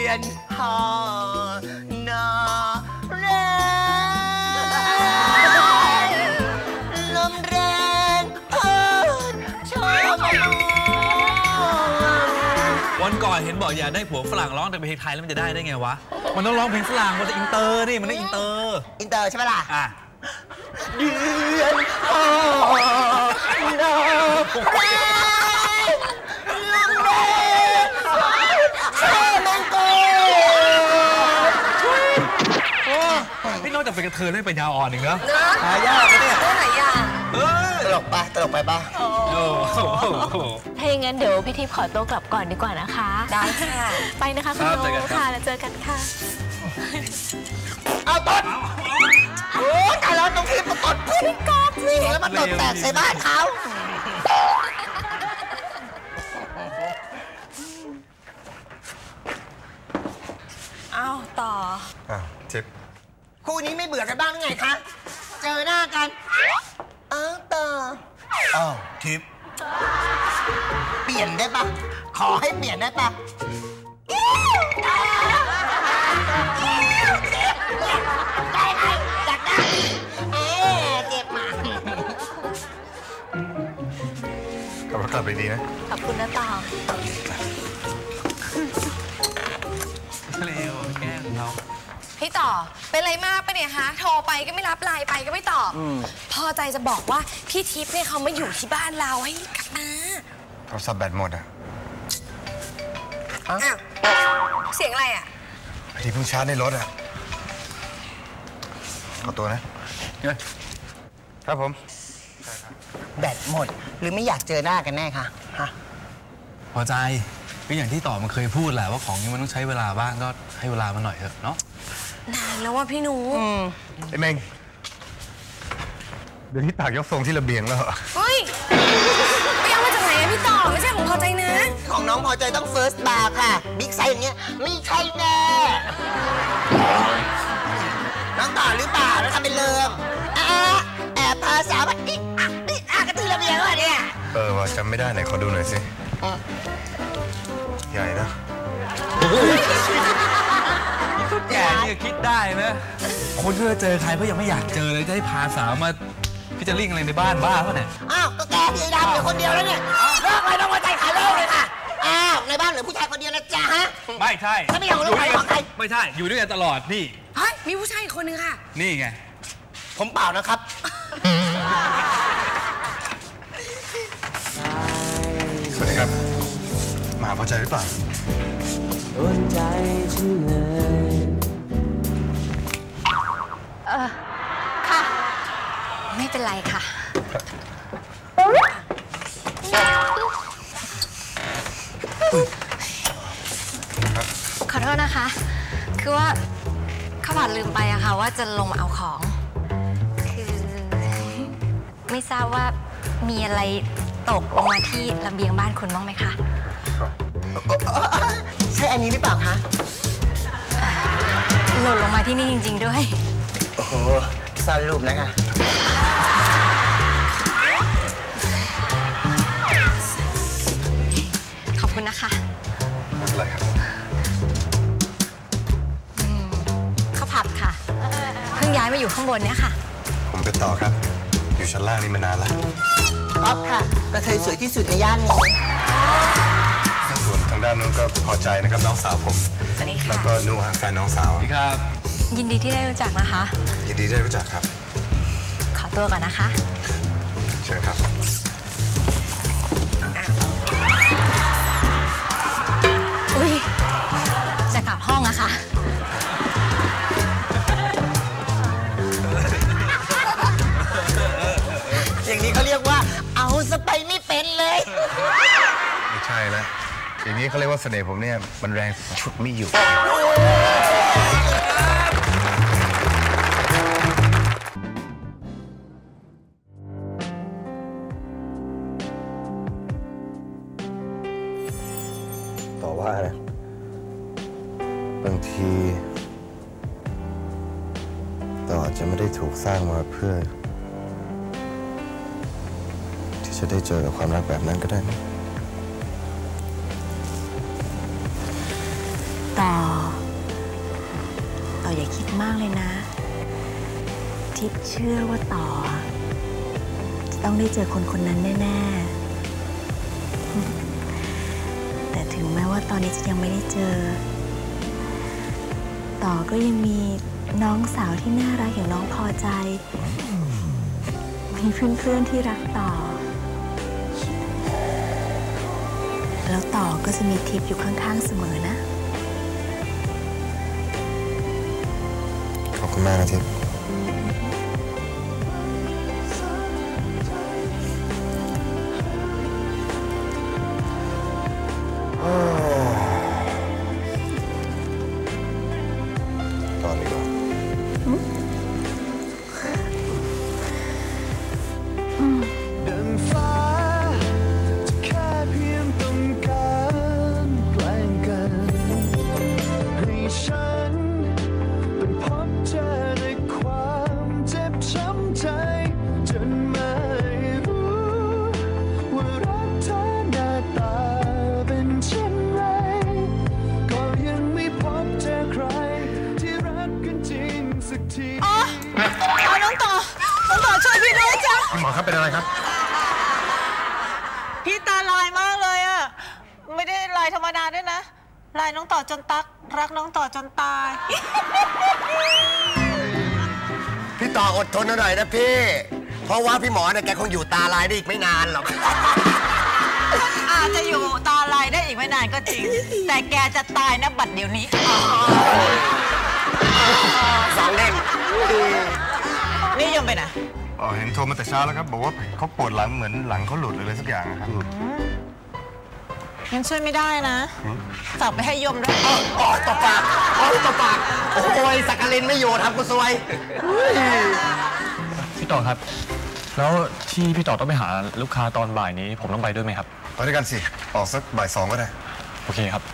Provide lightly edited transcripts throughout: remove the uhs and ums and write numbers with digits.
ยนหอนาแรง ลมแรงพัดชอมาวันก่อนเห็นบอกอยากได้ผัวฝรั่งร้องแต่เพลงไทยแล้วมันจะได้ไงวะมันต้องร้องเพลงฝรั่งมันจะอินเตอร์นี่มันต้องอินเตอร์ใช่ไหมล่ะเดือนหอนาแรงลมแรงชอมังกรพี่น้องจากเป็นกระเทยไม่เป็นยาอ่อนอีกเนอะหายากนะเนี่ยหายากตลกไปป่ะถ้าอย่างนั้นเดี๋ยวพี่ทิพย์ขอตัวกลับก่อนดีกว่านะคะได้ค่ะไปนะคะคุณโน้ค่ะแล้วเจอกันค่ะเอาต้นโอ้ยแต่แล้วตรงที่มันตดพุ่งกอบนี่แล้วมันตดแตกใส่บ้านเขาเอาต่อทิพย์คู่นี้ไม่เบื่อกันบ้างไงคะเจอหน้ากันต่อทิพย์เปลี่ยนได้ปะขอให้เปลี่ยนได้ปะได้ไหมอยากได้เจ็บมากขับรถกลับไปดีนะขอบคุณนะต่อเร็วแก้ของเราพี่ต่อเป็นไรมากปะเนี่ยคะโทรไปก็ไม่รับไลน์ไปก็ไม่ตอบพอใจจะบอกว่าพี่ทิพย์เนี่ยเขามาอยู่ที่บ้านเราให้กลับมาโทรศัพท์แบตหมดเสียงอะไรที่เพิ่งชาร์จในรถขอตัวนะครับผมแบตหมดหรือไม่อยากเจอหน้ากันแน่คะพอใจก็อย่างที่ต่อมันเคยพูดแหละว่าของนี้มันต้องใช้เวลาบ้างก็ให้เวลามันหน่อยเถอะเนาะนานแล้วว่าพี่หนูไอ้เมงเดี๋ยวที่ตากยกทรงที่ระเบียงแล้วเฮ้ยไปเอามาจากไหนพี่ต่อไม่ใช่ของพอใจนะของน้องพอใจต้อง First Bar ค่ะบิ๊กไซส์อย่างเงี้ยไม่ใช่แน่น้องต่อหรือเปล่าแล้วทำเป็นเลิมแอบพาสาวมาอีกกระตือระเบียงวะเนี่ยว่าจำไม่ได้ไหนขอดูหน่อยสิใหญ่นะแกนี่คิดได้นะคนที่จะเจอใครเพราะยังไม่อยากเจอเลยจะให้พาสาวมาพิจาริ่งอะไรในบ้านบ้าป่ะเนี่ยก็แกพี่ดำอยู่คนเดียวแล้วเนี่ยเลิกเลยต้องมาใจขาเลิกเลยค่ะในบ้านเหลือผู้ชายคนเดียวนะจ๊ะฮะไม่ใช่ถ้าไม่อยากรู้ใครของใครไม่ใช่อยู่ด้วยกันตลอดนี่เฮ้ยมีผู้ชายคนนึงค่ะนี่ไงผมเปล่านะครับสวัสดีครับมาพอใจหรือเปล่าโดนใจฉันเลยค่ะไม่เป็นไรค่ะขอโทษนะคะคือว่าข้าวผัดลืมไปอะค่ะว่าจะลงมาเอาของคือไม่ทราบว่ามีอะไรตกลงมาที่ระเบียงบ้านคุณบ้างไหมคะใช่อันนี้หรือเปล่าคะหล่นลงมาที่นี่จริงๆด้วยโอ้โหสรุปนะคะขอบคุณนะคะไม่เป็นไรครับข้าวผัดค่ะเพิ่งย้ายมาอยู่ข้างบนเนี่ยค่ะผมไปต่อครับอยู่ชั้นล่างนี่มานานแล้วอ๊อฟค่ะกระเทยสวยที่สุดในย่านนี้ส่วนทางด้านนู้นก็พอใจนะครับน้องสาวผมสวัสดีค่ะแล้วก็นูแฟนน้องสาวครับยินดีที่ได้รู้จักนะคะยินดีได้รู้จักครับขอตัวก่อนนะคะเชิญครับอุ้ยจะกลับห้องอะค่ะอย่างนี้เขาเรียกว่าเอาสไปไม่เป็นเลยไม่ใช่แล้วอย่างนี้เขาเรียกว่าเสน่ห์ผมเนี่ยมันแรงฉุดไม่อยู่ต่อว่านะบางทีต่อจะไม่ได้ถูกสร้างมาเพื่อที่จะได้เจอกับความรักแบบนั้นก็ได้นะต่อากเลยนะทิพย์เชื่อว่าต่อจะต้องได้เจอคนคนนั้นแน่ๆแต่ถึงแม้ว่าตอนนี้จะยังไม่ได้เจอต่อก็ยังมีน้องสาวที่น่ารักอย่างน้องพอใจมีเพื่อนๆที่รักต่อแล้วต่อก็จะมีทิพย์อยู่ข้างๆเสมอนะขอบคุณมากนะทิพย์ก่อนดีกว่าดังฟ้าจะแค่เพียงต้องการแกล้งกันให้ฉันเป็นพบเจอในความเจ็บช้ำใจจนไม่รู้ว่ารักเธอหน้าตาเป็นเช่นไรก็ยังไม่พบเจอใครที่รักกันจริงสักทีน้องต่อช่วยพี่ด้วยจ้ะหมอครับเป็นอะไรครับพี่ตาลายมากเลยอะไม่ได้ลายธรรมดาด้วยนะลายน้องต่อจนตักรักน้องต่อจนตายพี่ต่ออดทนหน่อยนะพี่เพราะว่าพี่หมอเนี่ยแกคงอยู่ตาลายได้อีกไม่นานหรอกอาจจะอยู่ตาลายได้อีกไม่นานก็จริงแต่แกจะตายนะบัดเดี๋ยวนี้สองเด้งนี่ยมไปไหนเห็นโทรมาแต่เช้าแล้วครับบอกว่าเขาปวดหลังเหมือนหลังเขาหลุดอะไรสักอย่างนะครับยังช่วยไม่ได้นะฝากไปให้ยมด้วยตบปากตบปากโอ้ยสักกลินไม่อยู่ทำกูซวยพี่ต่อครับแล้วที่พี่ต่อต้องไปหาลูกค้าตอนบ่ายนี้ผมต้องไปด้วยไหมครับไปด้วยกันสิออกสักบ่าย2ก็ได้โอเคครับ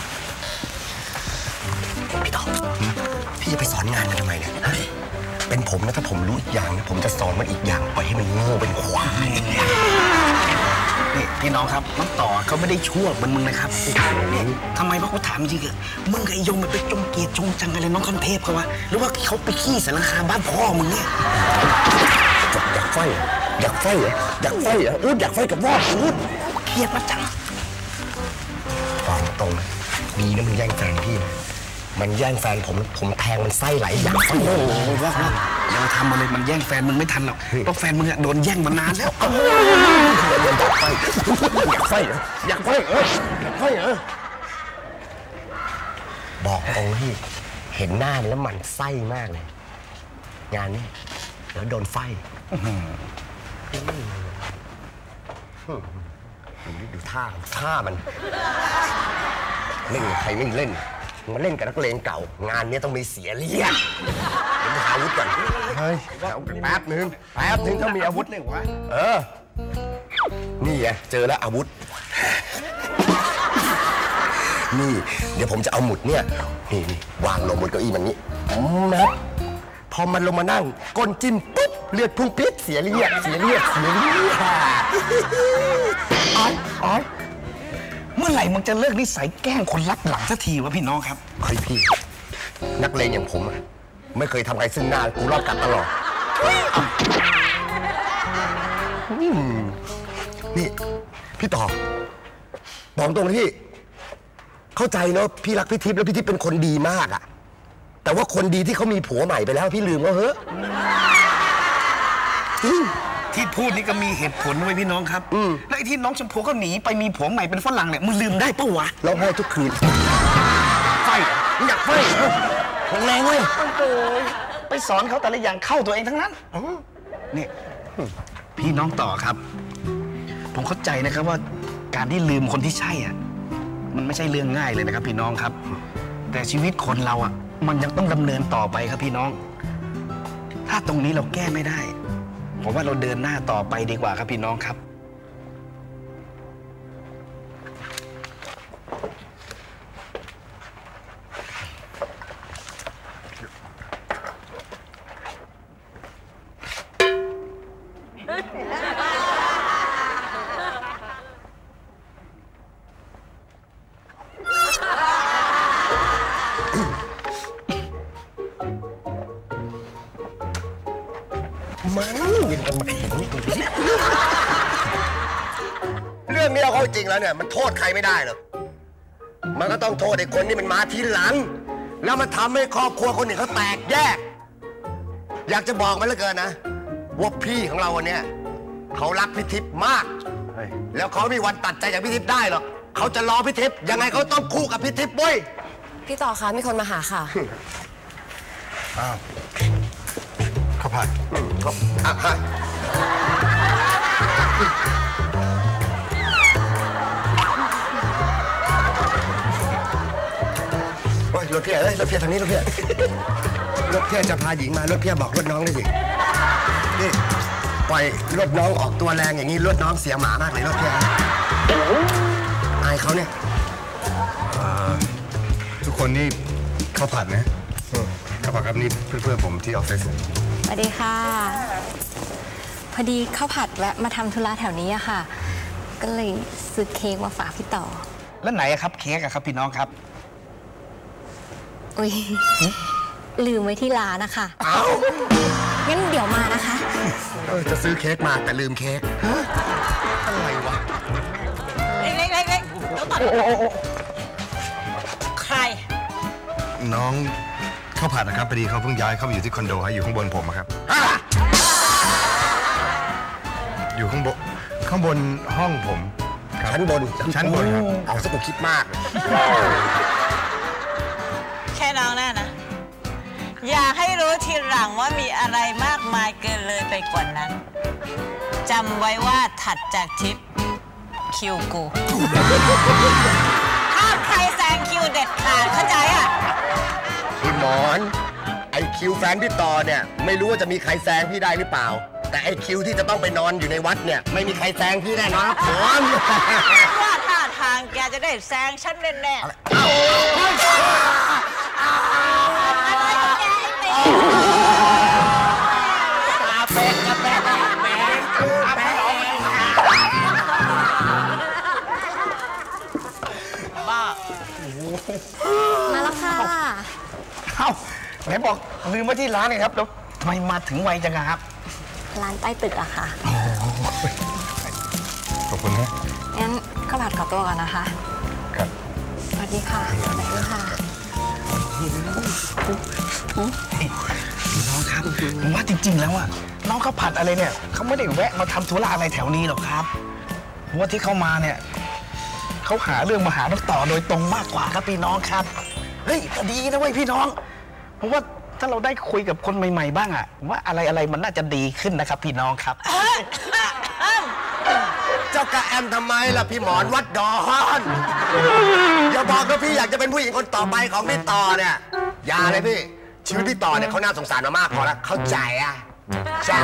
พี่ต่อพี่จะไปสอนงานมันทำไมเนี่ยเป็นผมนะถ้าผมรู้อีกอย่างนะผมจะสอนมันอีกอย่างปล่อยให้มันโง่เป็นควายนี่พี่น้องครับน้องต่อเขาไม่ได้ชั่วเหมือนมึงนะครับทำไมวะกูถามจริงๆมึงกับไอ้ยงมันไปจงเกลียดจงจังอะไรน้องคันเทพเขาวะหรือว่าเขาไปขี้สารคาบ้านพ่อมึงเนี่ยอยากไฟอยากไฟเหรออยากไฟเหรออยากไฟกับพ่อเกลียดมาจังฟังตรงดีนะมึงแย่งแฟนพี่มันแย่งแฟนผมแทงมันไส้ไหลอยากไฟโอ้โหว่าอย่าทำอะไรมันแย่งแฟนมึงไม่ทันหรอกเพราะแฟนมึงโดนแย่งมานานแล้วอยากไฟอยากไฟเหรออยากไฟเหรออยากไฟเหรอบอกตรงพี่เห็นหน้าแล้วมันไส้มากเลยงานนี้เดี๋ยวโดนไฟดูท่ามันเล่นใครไม่เล่นมาเล่นกับนักเลงเก่างานนี้ต้องมีเสียเลียดเดี๋ยวหาอาวุธก่อนเฮ้ยแป๊บนึงถ้ามีอาวุธเลยวะนี่ไงเจอแล้วอาวุธนี่เดี๋ยวผมจะเอาหมุดเนี่ยนี่วางลงบนเก้าอี้มันนี้นะพอมันลงมานั่งก้นจิ้มปุ๊บเลือดพุ่งปิ๊บเสียเลียดอ๋อเมื่อไหร่มึงจะเลิกนิสัยแกล้งคนรับหลังสักทีวะพี่น้องครับเฮ้ยพี่นักเลงอย่างผมไม่เคยทำใครซึ่งหน้ากูรอบกัดตลอดนี่พี่ต่อบอกตรงเลยพี่เข้าใจเนาะพี่รักพี่ทิพย์แล้วพี่ทิพย์เป็นคนดีมากอะแต่ว่าคนดีที่เขามีผัวใหม่ไปแล้วพี่ลืมว่าเฮ้ยที่พูดนี่ก็มีเหตุผลด้วยพี่น้องครับแล้วไอ้ที่น้องชมพูเขาหนีไปมีผัวใหม่เป็นฝรั่งเนี่ยมึงลืมได้ปะวะร้องไห้ทุกคืนไฟอยากไฟแรงเลยไปสอนเขาแต่ละอย่างเข้าตัวเองทั้งนั้นนี่พี่น้องต่อครับผมเข้าใจนะครับว่าการที่ลืมคนที่ใช่อ่ะมันไม่ใช่เรื่องง่ายเลยนะครับพี่น้องครับแต่ชีวิตคนเราอ่ะมันยังต้องดำเนินต่อไปครับพี่น้องถ้าตรงนี้เราแก้ไม่ได้ผมว่าเราเดินหน้าต่อไปดีกว่าครับพี่น้องครับเรื่องนี้เอาเข้าจริงแล้วเนี่ยมันโทษใครไม่ได้หรอกมันก็ต้องโทษไอ้คนที่มันมาทีหลังแล้วมันทำให้ครอบครัวคนอื่นเขาแตกแยกอยากจะบอกมันเหลือเกินนะว่าพี่ของเราวันนี้เขารักพี่ทิพย์มากแล้วเขาไม่มีวันตัดใจจากพี่ทิพย์ได้หรอกเขาจะรอพี่ทิพย์ยังไงเขาต้องคู่กับพี่ทิพย์เว้ยพี่ต่อคะมีคนมาหาค่ะอ้าวข้าวผัดรถเพี้ยรถเพี้ยทางนี้รถเพี้ยจะพาหญิงมารถเพี้ยบอกรถน้องได้สินี่ปล่อยรถน้องออกตัวแรงอย่างนี้รถน้องเสียหมามากเลยรถเพี้ยอายเขาเนี่ยทุกคนนี่ข้าวผัดนะข้าวผัดครับนี่เพื่อนผมที่ออฟฟิศสวัสดีค่ะพอดีข้าวผัดแวะมาทำธุระแถวนี้อะค่ะก็เลยซื้อเค้กมาฝากพี่ต่อแล้วไหนครับเค้กอะครับพี่น้องครับอุ้ยลืมไว้ที่ร้านนะคะงั้นเดี๋ยวมานะคะจะซื้อเค้กมาแต่ลืมเค้กอะไรวะเล็กแล้วต่อใครน้องข้าวผัดนะครับพอดีเขาเพิ่งย้ายเข้ามาอยู่ที่คอนโดให้อยู่ข้างบนผมครับอยู่ข้างบนห้องผมชั้นบนครับเอาสักกูคิดมากแค่น้องแน่นะอยากให้รู้ทีหลังว่ามีอะไรมากมายเกินเลยไปกว่านั้นจำไว้ว่าถัดจากทิปคิวกูห้ามใครแซงคิวเด็ดขาดเข้าใจอ่ะพี่หมอนไอคิวแฟนพี่ต่อเนี่ยไม่รู้ว่าจะมีใครแซงพี่ได้หรือเปล่าแต่ไอคิวที่จะต้องไปนอนอยู่ในวัดเนี่ยไม่มีใครแซงพี่แน่นอนครับผมว่าท่าทางแกจะได้แซงฉันแน่ๆมาแล้วค่ะไหนบอกลืมไว้ที่ร้านไงครับแล้วทำไมมาถึงไวจังครับร้านใต้ตึกอะค่ะขอบคุณนะงั้นข้าวผัดขอตัวก่อนนะคะครับสวัสดีค่ะสวัสดีค่ะน้องครับผมว่าจริงๆแล้วอะน้องข้าวผัดอะไรเนี่ยเขาไม่ได้แวะมาทำธุระอะไรแถวนี้หรอกครับเพราะว่าที่เขามาเนี่ยเขาหาเรื่องมาหาน้องต่อโดยตรงมากกว่าครับพี่น้องครับเฮ้ยพอดีนะเว้ยพี่น้องผมว่าถ้าเราได้คุยกับคนใหม่ๆบ้างอะผมว่าอะไรมันน่าจะดีขึ้นนะครับพี่น้องครับเจ้ากระแอมทำไมล่ะพี่หมอนวัดดอนอย่าบอกว่าพี่อยากจะเป็นผู้หญิงคนต่อไปของพี่ต่อเนี่ยอย่าเลยพี่ชีวิตพี่ต่อเนี่ยเขาน่าสงสารมามากพอแล้วเข้าใจอ่ะจ้า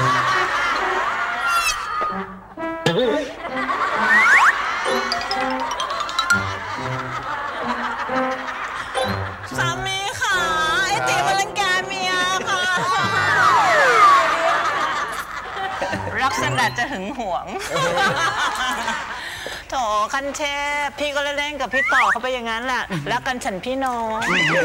สามีค่ะไอ้ตีมันรังแกเมียค่ะรักสนัดจะหึงหวงโถคันเทพพี่ก็เล่นกับพี่ต่อเขาไปอย่างนั้นแหละรักกันฉันพี่น้อง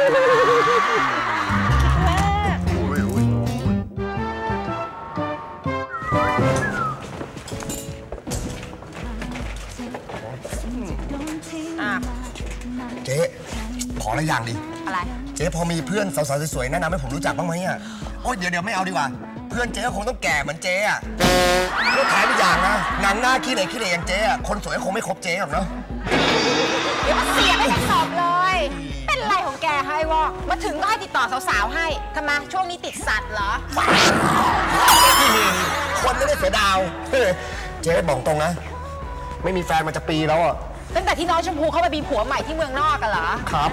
เจ๊ขออะไรอย่างดิอะไรเจ๊พอมีเพื่อนสาวๆสวยๆแนะนำให้ผมรู้จักบ้างไหมอ่ะโอ๊ยเดี๋ยวไม่เอาดีกว่าเพื่อนเจ๊คงต้องแก่เหมือนเจ๊อ่ะก็ขายไปอย่างนะหนังหน้าขี้เหร่อย่างเจ๊อ่ะคนสวยคงไม่คบเจ๊หรอกเนาะเดี๋ยวมาเสียบให้ทั้งสอบเลยเป็นไรของแกให้วะมาถึงก็ให้ติดต่อสาวๆให้ทำไมช่วงนี้ติดสัตว์เหรอคนไม่ได้เสียดาวเจ๊บอกตรงนะไม่มีแฟนมาจะปีแล้วอ่ะตั้งแต่ที่น้องชมพูเข้าไปมีผัวใหม่ที่เมืองนอกกันเหรอครับ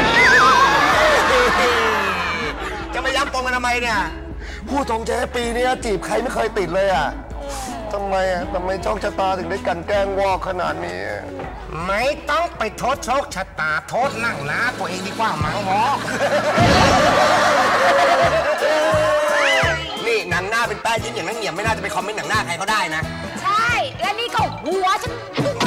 จะมาย้ำตรงกันทำไมเนี่ยพูดตรงเจ๊ปีนี้จีบใครไม่เคยติดเลยอ่ะทำไมโชคชะตาถึงได้กันแกล้งวอกขนาดนี้ไม่ต้องไปโทษโชคชะตาโทษหนังนะตัวเองดีกว่ามั้งวอกนี่หนังหน้าเป็นแป้ยิ้มอย่างนั้นเหนียมไม่น่าจะไปคอมเมนต์หนังหน้าใครก็ได้นะใช่และนี่ก็หัวฉัน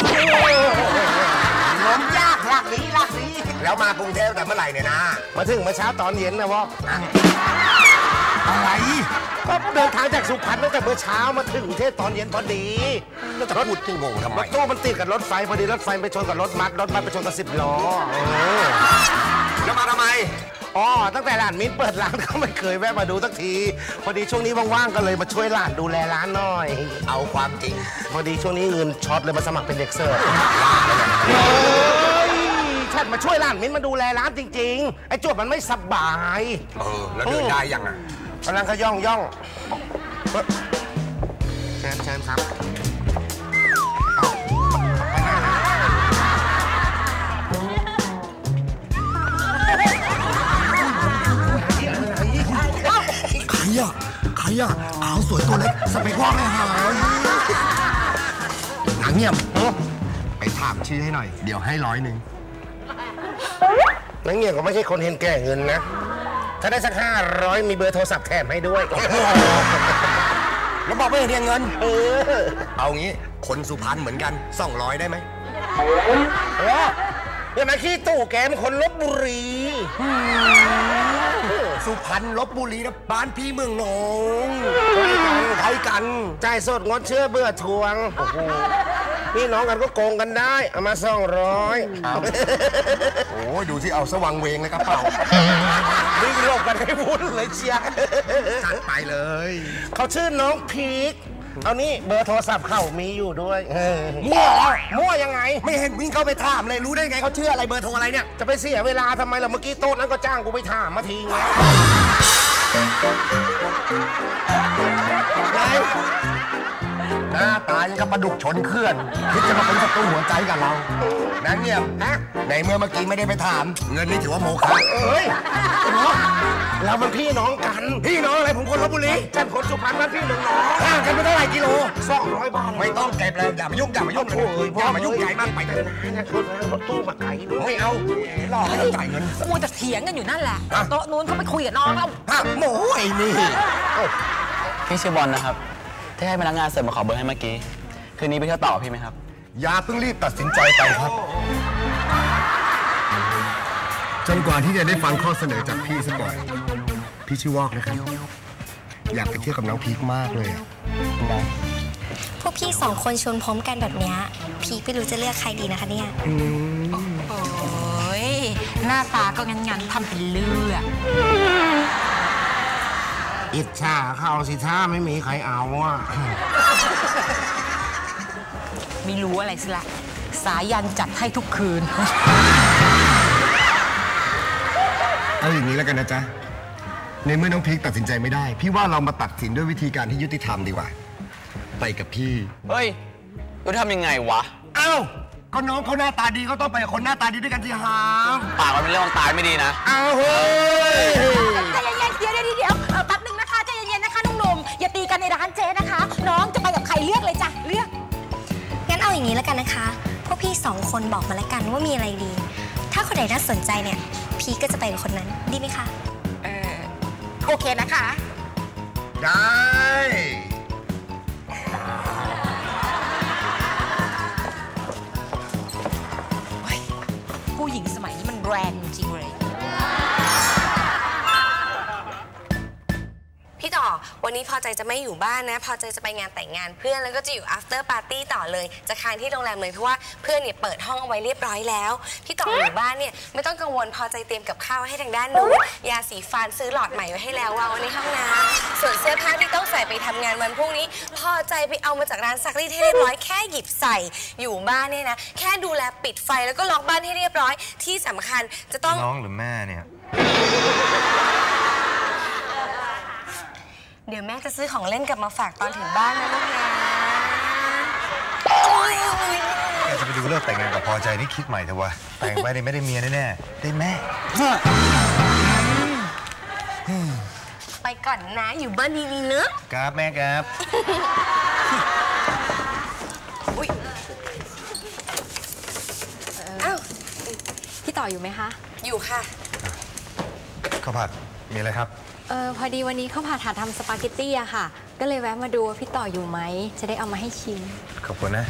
ล้มยากลากนี้แล้วมากรุงเทพแต่เมื่อไหร่เนี่ยนะมาถึงเมื่อเช้าตอนเย็นนะวะอะไรก็เดินทางจากสุพรรณตั้งแต่เมื่อเช้ามาถึงกรุงเทพตอนเย็นพอดีแล้วรถที่งงทำไมรถตู้มันติดกับรถไฟพอดีรถไฟไปชนกับรถบัสไปชนกับ10 ล้อแล้วมาทำไมอ๋อตั้งแต่หลานมิ้นเปิดร้านก็ไม่เคยแวะมาดูสักทีพอดีช่วงนี้ว่างๆก็เลยมาช่วยหลานดูแลร้านหน่อยเอาความจริงพอดีช่วงนี้เงินช็อตเลยมาสมัครเป็นเด็กเสิร์ฟฉันมาช่วยหลานมิ้นมาดูแลร้านจริงๆไอ้จวบมันไม่สบายแล้วเดินได้ยังอ่ะกำลังขย่องเชิญครับใครอะขาวสวยตัวเล็กสเปคว่าไม่หายหนังเงียบไปถามชื่อให้หน่อยเดี๋ยวให้100 นังเงียบก็ไม่ใช่คนเห็นแก่เงินนะถ้าได้สัก500มีเบอร์โทรศัพท์แถมให้ด้วยแล้วบอกไม่เรียนเงินเอางี้คนสุพรรณเหมือนกัน200ได้ไหมเดี๋ยวมาขี้ตู่แกเป็นคนลพบุรีสุพรรณลพบุรีนะบ้านพี่เมืองหนองไทยกันจ่ายสดงดเชื่อเบื่อทวงพี่น้องกันก็โกงกันได้เอามา200 โอ้ดูที่เอาสว่างเวงเลยกระเป๋าวิ่งหลบกันให้วุ่นเลยเชียร์จัดไปเลยเขาชื่อน้องพีคเอานี่เบอร์โทรศัพท์เขามีอยู่ด้วยมั่วยังไงไม่เห็นวิ่งเข้าไปถามเลยรู้ได้ไงเขาชื่ออะไรเบอร์โทรอะไรเนี่ยจะไปเสียเวลาทำไมล่ะเมื่อกี้โต๊ะนั้นก็จ้างกูไปถามมาทีไงหน้าตายังกับปลาดุกชนเคลื่อนคิดจะมาเป็นศัตรูหัวใจกับเรานั่นเนี่ยในเมื่อกี้ไม่ได้ไปถามเงินนี่ถือว่าโมฆะเราเป็นพี่น้องกันพี่น้องอะไรผมคนลพบุรีฉันคนสุพรรณนั่นพี่เมืองน้องห่างกันไม่เท่าไหร่กิโล 200 บาทไม่ต้องเก็บเลยอย่ามายุ่งอย่ามายุ่งใหญ่มากไปเลยนะคนรถตู้มาไกลด้วยไม่เอาหลอกให้จ่ายเงินมัวแต่เถียงกันอยู่นั่นแหละโต๊ะนู้นเขาไปคุยกับน้องแล้วโม้ไอ้นี่พี่ชื่อบอลนะครับที่ให้พนักงานเสิร์ฟมาขอเบอร์ให้เมื่อกี้คืนนี้ไปเที่ยวต่อพี่ไหมครับอย่าเพิ่งรีบตัดสินใจไปครับจนกว่าที่จะได้ฟังข้อเสนอจากพี่สักก่อนพี่ชื่อวอกนะครับอยากไปเที่ยวกับน้องพีคมากเลยนะพวกพี่2 คนชวนพร้อมกันแบบนี้พีคไม่รู้จะเลือกใครดีนะคะเนี่ยโอ้ยหน้าตาก็งั้นทำเป็นเลือกอิจฉาเขาสิท่าไม่มีใครเอาอ่ะไม่รู้อะไรสิละสายันจัดให้ทุกคืนเอาอย่างนี้แล้วกันนะจ๊ะในเมื่อน้องพีคตัดสินใจไม่ได้พี่ว่าเรามาตัดสินด้วยวิธีการที่ยุติธรรมดีกว่าไปกับพี่เฮ้ยยุติธรรมยังไงวะเอ้าก็น้องเขาหน้าตาดีก็ต้องไปกับคนหน้าตาดีด้วยกันสิฮะปากมันเป็นเรื่องตายไม่ดีนะอ้าวเฮ้ยใจเย็นๆเดี๋ยวแป๊บนึงนะคะใจเย็นๆนะคะหนุ่มๆอย่าตีกันในร้านเจ๊นะคะน้องจะไปกับใครเลือกเลยจ้ะเลือกงั้นเอาอย่างนี้แล้วกันนะคะพวกพี่2 คนบอกมาแล้วกันว่ามีอะไรดีถ้าคนไหนน่าสนใจเนี่ยพีก็จะไปกับคนนั้นดีไหมคะโอเคนะคะได้ผู้หญิงสมัยนี้มันแรงจริงเลยพี่ต่อวันนี้พอใจจะไม่อยู่บ้านนะพอใจจะไปงานแต่งงานเพื่อนแล้วก็จะอยู่ after party ต่อเลยจะค้างที่โรงแรมเลยเพราะว่าเพื่อนเนี่ยเปิดห้องเอาไว้เรียบร้อยแล้วพี่ต่ออยู่บ้านเนี่ยไม่ต้องกังวลพอใจเตรียมกับข้าวให้ทางด้านนู้นยาสีฟันซื้อหลอดใหม่ไว้ให้แล้ววางไว้ในห้องน้ำส่วนเสื้อผ้าที่ต้องใส่ไปทำงานวันพรุ่งนี้พอใจไปเอามาจากร้านซักรีดให้เรียบร้อยแค่หยิบใส่อยู่บ้านเนี่ยนะแค่ดูแลปิดไฟแล้วก็ล็อกบ้านให้เรียบร้อยที่สำคัญจะต้องน้องหรือแม่เนี่ยเดี๋ยวแม่จะซื้อของเล่นกลับมาฝากตอนถึงบ้านนะลูกนะแกจะไปดูเลิกแต่งงานกับพอใจนี่คิดใหม่เถอะวะแต่งไปไม่ได้เมียแน่ๆได้แม่ไปก่อนนะอยู่บ้านดีๆเนอะครับแม่ครับอ้าวพี่ต่ออยู่ไหมคะอยู่ค่ะข้าวผัดมีอะไรครับพอดีวันนี้ข้าวผัดหาทำสปาเกตตี้อะค่ะก็เลยแวะมาดูว่าพี่ต่ออยู่ไหมจะได้เอามาให้ชิมขอบคุณนะ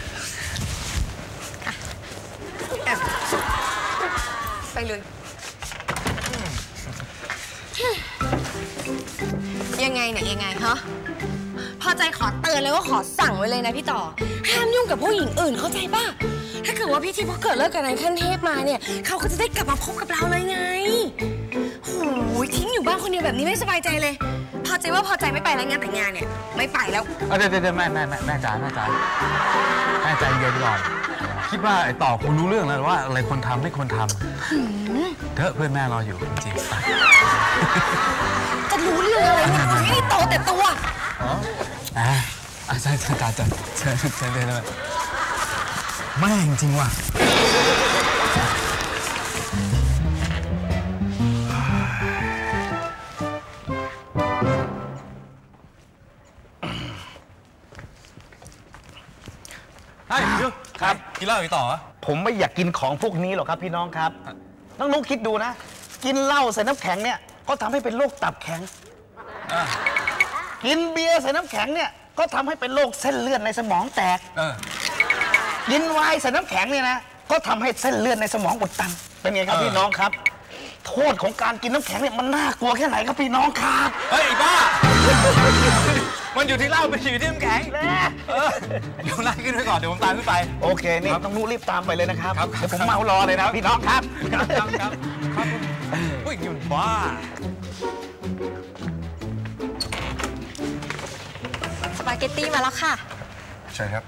ไปเลยยังไงเนี่ยยังไงฮะพอใจขอเตือนเลยว่าขอสั่งไว้เลยนะพี่ต่อห้ามยุ่งกับผู้หญิงอื่นเข้าใจป่ะถ้าเกิดว่าพี่ทิพย์เขาเกิดเลิกกับนายขั้นเทพมาเนี่ยเขาก็จะได้กลับมาพบกับเราเลยไงโอ้ยทิ้งอยู่บ้านคนเดียวแบบนี้ไม่สบายใจเลยพอใจว่าพอใจไม่ไปแล้วงานแต่งงานเนี่ยไม่ไปแล้วเดี๋ยวแม่จ๋าแม่ใจเย็นก่อนคิดว่าไอ้ต่อคงรู้เรื่องแล้วว่าอะไรคนทำไม่ควรทำเถอะเพื่อนแม่รออยู่จริงจะรู้เรื่องอะไรเนี่ยไม่ได้โตแต่ตัวใช่จ๋าเชิญเลยแม่จริงว่ะครับกินเหล้าอีกต่อผมไม่อยากกินของพวกนี้หรอกครับพี่น้องครับน้องนุ๊กคิดดูนะกินเหล้าใส่น้ำแข็งเนี่ยก็ทำให้เป็นโรคตับแข็งกินเบียร์ใส่น้ำแข็งเนี่ยก็ทำให้เป็นโรคเส้นเลือดในสมองแตกกินไวน์ใส่น้ำแข็งเนี่ยนะก็ทำให้เส้นเลือดในสมองอุดตันเป็นไงครับพี่น้องครับโทษของการกินน้ำแข็งเนี่ยมันน่ากลัวแค่ไหนครับพี่น้องครับเฮ้ยบ้ามันอยู่ที่เหล้าไปอยู่ที่น้ำแข็งเดี๋ยวไล่ขึ้นไปก่อนเดี๋ยวผมตามขึ้นไปโอเคนี่ต้องนุ๊กรีบตามไปเลยนะครับเดี๋ยวผมเมารอเลยนะพี่น้องครับครับอุ้ยยุ่นบ้าสปาเกตตี้มาแล้วค่ะใช่ครับ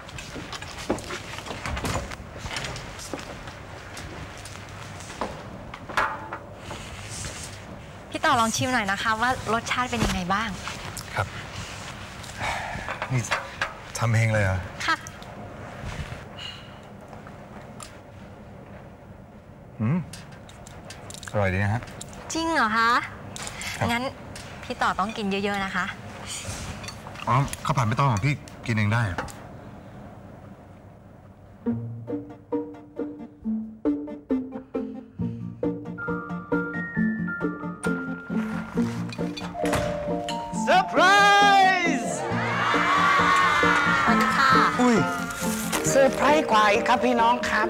พี่ต่อลองชิมหน่อยนะคะว่ารสชาติเป็นยังไงบ้างครับนี่ทำเองเลยเหรอค่ะอร่อยดีนะฮะจริงเหรอคะงั้นพี่ต่อต้องกินเยอะๆนะคะอ๋อข้าวผัดไม่ต้องพี่กินเองได้เซอร์ไพรส์สวัสดีค่ะอุ้ยเซอร์ไพรส์กว่าอีกครับพี่น้องครับ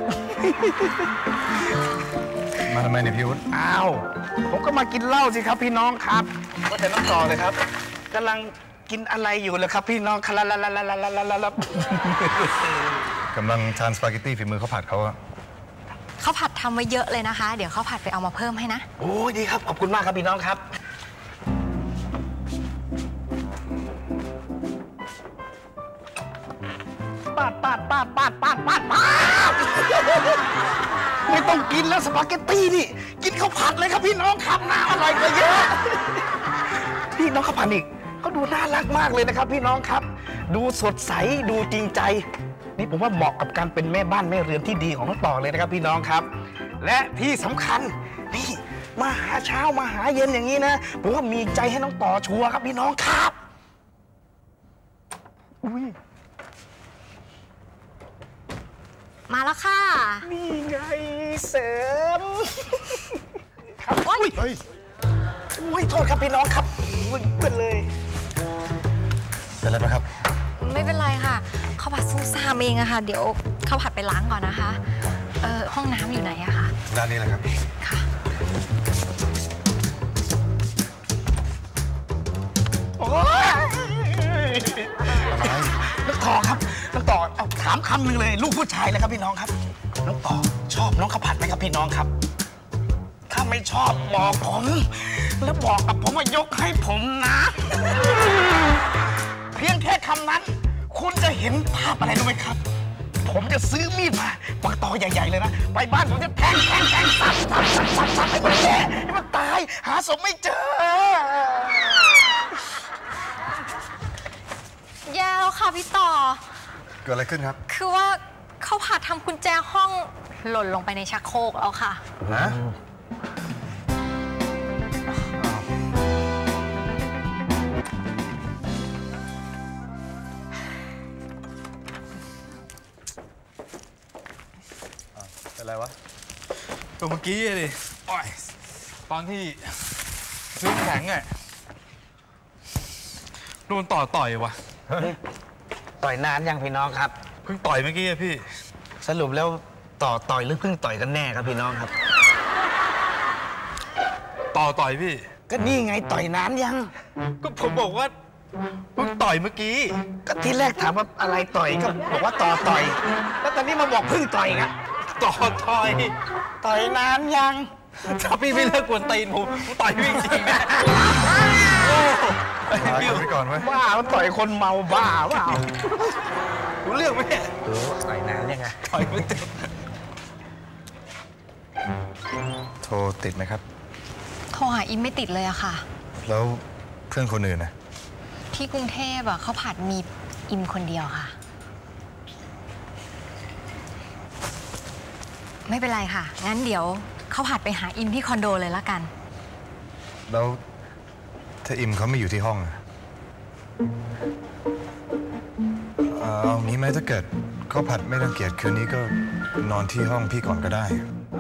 มาทำไมเนี่ยพี่วุฒิอ้าวผมก็มากินเหล้าสิครับพี่น้องครับว่าแต่น้องต่อเลยครับกำลังกินอะไรอยู่เลยครับพี่น้องคลาลาลาลาลาลาลาลากำลังทานสปาเกตตี้ฝีมือข้าวผัดเขาอะข้าวผัดทำไว้เยอะเลยนะคะเดี๋ยวข้าวผัดไปเอามาเพิ่มให้นะโอ้ดีครับขอบคุณมากครับพี่น้องครับปาดไม่ต้องกินแล้วสปาเกตตี้นี่กินข้าวผัดเลยครับพี่น้องครับน่าอร่อยกว่าเยอะพี่น้องข้าวผัดอีกเขาดูน่ารักมากเลยนะครับพี่น้องครับดูสดใสดูจริงใจนี่ผมว่าเหมาะกับการเป็นแม่บ้านแม่เรือนที่ดีของน้องต่อเลยนะครับพี่น้องครับและที่สำคัญนี่มาหาเช้ามาหาเย็นอย่างนี้นะผมว่ามีใจให้น้องต่อชัวร์ครับพี่น้องครับอุ้ยมาแล้วค่ะนี่ไงเสริมครับโอ้ยโทษครับพี่น้องครับเป็นเลยเป็นไรไหมครับไม่เป็นไรค่ะข้าวผัดซุ่มซ่ามเองอะค่ะเดี๋ยวข้าวผัดไปล้างก่อนนะคะห้องน้ำอยู่ไหนอะคะด้านนี้แหละครับค่ะโอ้ยน้องต่อครับน้องต่อเอาถามคำหนึ่งเลยลูกผู้ชายนะครับพี่น้องครับน้องต่อชอบน้องข้าวผัดไหมครับพี่น้องครับถ้าไม่ชอบบอกผมแล้วบอกกับผมว่ายกให้ผมนะเพียงแค่คำนั้นคุณจะเห็นภาพอะไรรู้ไหมครับผมจะซื้อมีดมาปักตอใหญ่ๆเลยนะไปบ้านผมจะแทงสับให้มันแย่ให้มันตายหาศพไม่เจอแย่แล้วค่ะพี่ต่อเกิดอะไรขึ้นครับคือว่าเขาผัดทำกุญแจห้องหล่นลงไปในชักโครกแล้วค่ะนะเป็นไรวะตัวเมื่อกี้ดิตอนที่ซื้อแข็งไงโดนต่อยวะต่อยนานยังพี่น้องครับเพิ่งต่อยเมื่อกี้พี่สรุปแล้วต่อยหรือเพิ่งต่อยกันแน่ครับพี่น้องครับต่อยพี่ก็นี่ไงต่อยนานยังก็ผมบอกว่าเพิ่งต่อยเมื่อกี้ก็ที่แรกถามว่าอะไรต่อยก็บอกว่าต่อย แล้วตอนนี้มาบอกเพิ่งต่อยกันต่อยนานยังถ้าพี่ไม่เลิกกวนตีนผมต่อยพี่จริงๆนะพี่ไปก่อนไว้บ้ามันต่อยคนเมาบ้าเปล่ารู้เรื่องไหมเนี่ยต่อยนานยังไงต่อยไม่ติดโทรติดไหมครับโทรหาอิมไม่ติดเลยอะค่ะแล้วเพื่อนคนอื่นนะที่กรุงเทพอะเขาผัดมีอิมคนเดียวค่ะ ไม่เป็นไรค่ะ งั้นเดี๋ยวเขาผัดไปหาอิมที่คอนโดเลยละกันแล้วถ้าอิมเขาไม่อยู่ที่ห้องอะเอางี้ไหมถ้าเกิดเขาผัดไม่รังเกียจคืนนี้ก็นอนที่ห้องพี่ก่อนก็ได้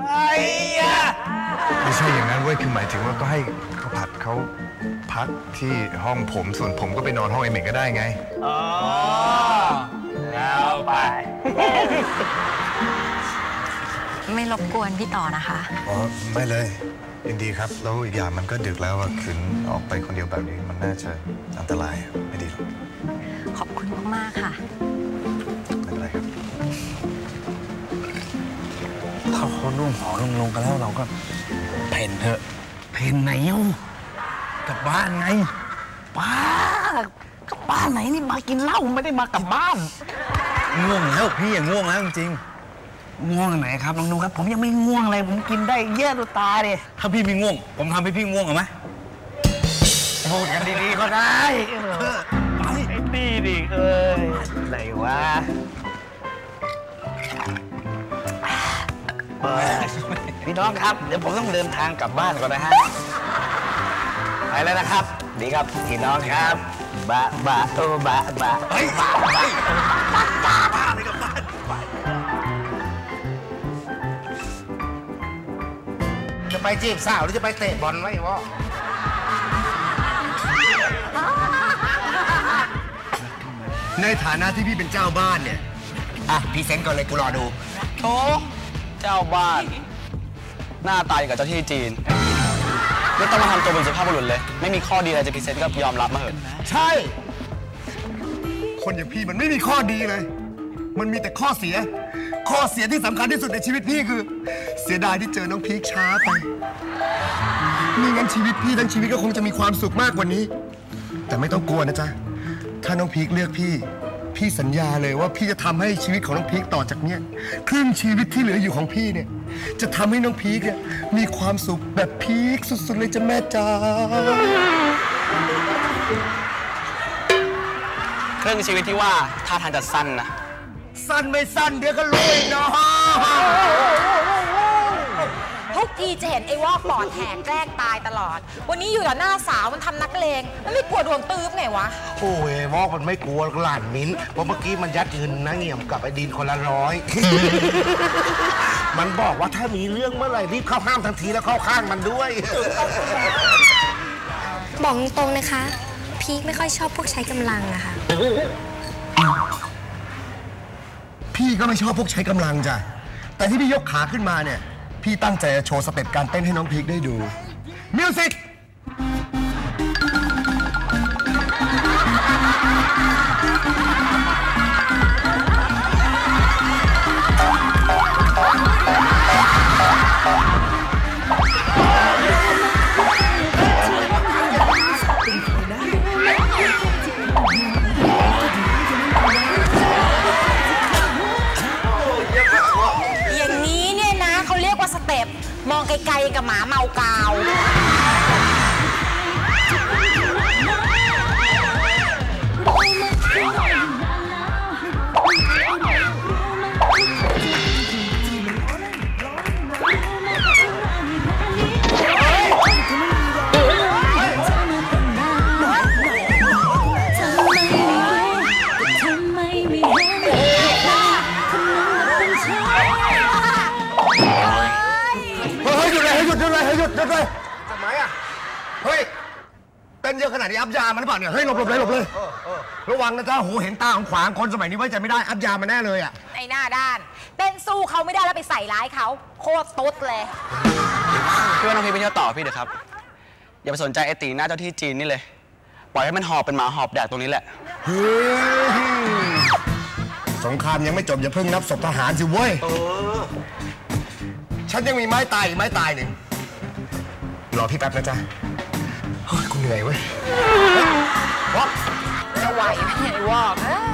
ไม่ใช่อย่างนั้นเว้ยคือหมายถึงว่าก็ให้เขาผัดเขาพักที่ห้องผมส่วนผมก็ไปนอนห้องไอเมกก็ได้ไงอ๋อแล้วไปไม่รบกวนพี่ต่อนะคะอ๋อไม่เลยยินดีครับแล้วอีกอย่างมันก็ดึกแล้วอะคืนออกไปคนเดียวแบบนี้มันน่าจะอันตรายไม่ดีหรอกขอบคุณมากๆค่ะไม่เป็นไรครับถ้าเขานุ่งหอลงกันแล้วเราก็เพ่นเถอะเพ่นไหนอยู่กลับบ้านไงป้ากลับบ้านไหนนี่มากินเหล้าไม่ได้มากลับบ้านง่วงแล้วพี่อย่างง่วงแล้วจริงง่วงไหนครับน้องนุ่งครับผมยังไม่ง่วงเลยผมกินได้เยอะตัวตาเลยถ้าพี่ไม่ง่วงผมทำให้พี่ง่วงเอาไหมพูดกันดีๆก็ได้ไปไอ้นี่ดิเอ้ยไหนวะพี่น้องครับเดี๋ยวผมต้องเดินทางกลับบ้านก่อนนะฮะไปแล้วนะครับดีครับพี่น้องครับบะเฮ้ยบ้าเลยกลับบ้านจะไปจีบสาวหรือจะไปเตะบอลไว้วะในฐานะที่พี่เป็นเจ้าบ้านเนี่ยพรีเซนต์ก่อนเลยกูรอดูโธ่เจ้าบ้าน หน้าตายกับเจ้าที่จีน ไม่ต้องมาทำตัวเป็นสุภาพบุรุษเลย ไม่มีข้อดีอะไรจะพรีเซนต์ก็ยอมรับมาเถอะใช่ คนอย่างพี่มันไม่มีข้อดีเลย มันมีแต่ข้อเสีย ข้อเสียที่สำคัญที่สุดในชีวิตพี่คือ เสียดายที่เจอน้องพีคช้าไปไม่งั้นชีวิตพี่ทั้งชีวิตก็คงจะมีความสุขมากกว่านี้ แต่ไม่ต้องกลัวนะจ๊ะถ้าน้องพีคเลือกพี่สัญญาเลยว่าพี่จะทำให้ชีวิตของน้องพีคต่อจากเนี้ยครึ่งชีวิตที่เหลืออยู่ของพี่เนี่ยจะทำให้น้องพีคเนี่ยมีความสุขแบบพีคสุดๆเลยจ้ะแม่จ๋าเครื่องชีวิตที่ว่าท่าทางจะสั้นนะสั้นไม่สั้นเดี๋ยวก็รู้เนาะทุกทีจะเห็นไอ้วอกปอดแหกแกล้งตายตลอด วันนี้อยู่ต่อหน้าสาวมันทำนักเลงมันไม่กลัวโดนตื้มไงวะโอ้ยวอกมันไม่กลัวหลานมิ้นเพราะเมื่อกี้มันยัดยืนนะเงี่ยมกับไอ้ดินคนละ100 มันบอกว่าถ้ามีเรื่องเมื่อไหร่รีบเข้าห้ามทันทีแล้วเข้าข้างมันด้วยบอกตรงนะคะ พีคไม่ค่อยชอบพวกใช้กำลังอะค่ะพี่ก็ไม่ชอบพวกใช้กำลังจ้ะแต่ที่พี่ยกขาขึ้นมาเนี่ยพี่ตั้งใจจะโชว์สเต็ปการเต้นให้น้องพีคได้ดูมิวสิกมองไกลๆกับหมาเมากาวทำไมอ่ะเฮ้ยเต้นเยอะขนาดนี้อัพยามันหรือเปล่าเนี่ยเฮ้ยหลบเลยระวังนะจ๊ะหูเห็นตาของขวางคนสมัยนี้ไว้ใจไม่ได้อัพยามันแน่เลยอ่ะไอ้หน้าด้านเต้นสู้เขาไม่ได้แล้วไปใส่ร้ายเขาโคตรตุ๊ดเลยพี่ว่าน้องพีคไปเที่ยวต่อพี่เถอะครับอย่าไปสนใจไอ้ตีหน้าเจ้าที่จีนนี่เลยปล่อยให้มันหอบเป็นหมาหอบแดกตรงนี้แหละสงครามยังไม่จบอย่าเพิ่งนับศพทหารสิเว้ยฉันยังมีไม้ตายอีกไม้ตายหนึ่งรอพี่แป๊บนะจ๊ะเฮ้ยกูเหนื่อยเว้ยวอกจะไหวไหมไอ้วอก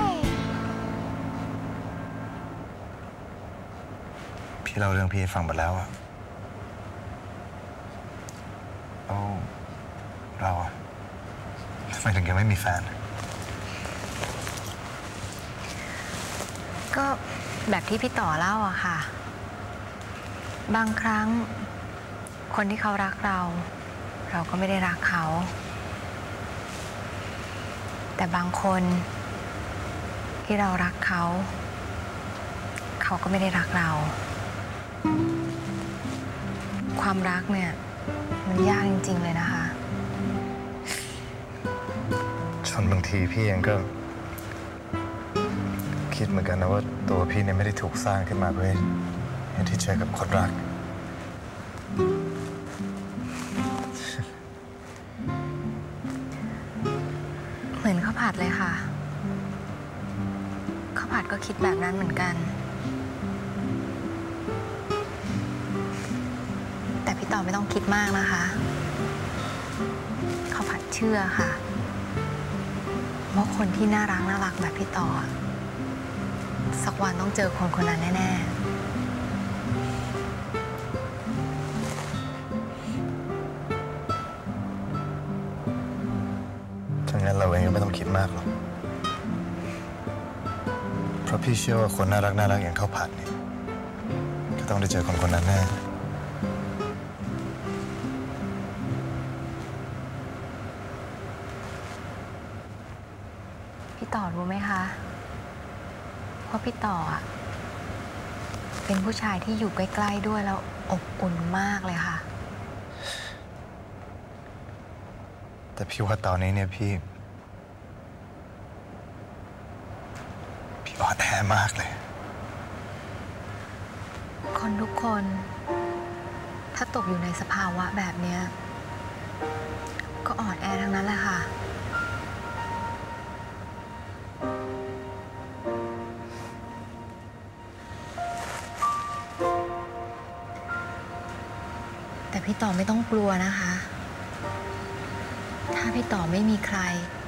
พี่เล่าเรื่องพี่ให้ฟังหมดแล้วอะเราอะทำไมถึงยังไม่มีแฟนก็แบบที่พี่ต่อเล่าอะค่ะบางครั้งคนที่เขารักเราเราก็ไม่ได้รักเขาแต่บางคนที่เรารักเขาเขาก็ไม่ได้รักเราความรักเนี่ยมันยากจริงๆเลยนะคะจนบางทีพี่เองก็คิดเหมือนกันนะว่าตัวพี่เนี่ยไม่ได้ถูกสร้างขึ้นมาเพื่อให้ที่เจอกับคนรักเหมือนข้าวผัดเลยค่ะข้าวผัดก็คิดแบบนั้นเหมือนกันแต่พี่ต่อไม่ต้องคิดมากนะคะข้าวผัดเชื่อค่ะว่าคนที่น่ารักแบบพี่ต่อสักวันต้องเจอคนคนนั้นแน่ๆถ้างั้นเราเองก็ไม่ต้องคิดมากหรอกเพราะพี่เชื่อว่าคนน่ารักอย่างข้าวผัดนี่ก็ต้องได้เจอคนคนนั้นแน่พี่ต่อรู้ไหมคะเพราะพี่ต่อเป็นผู้ชายที่อยู่ใกล้ๆด้วยแล้วอบอุ่นมากเลยค่ะแต่พี่ว่าตอนนี้เนี่ยพี่อ่อนแอมากเลยคนทุกคนถ้าตกอยู่ในสภาวะแบบนี้ก็อ่อนแอทั้งนั้นแหละค่ะแต่พี่ต่อไม่ต้องกลัวนะคะ ถ้าพี่ต่อไม่มีใคร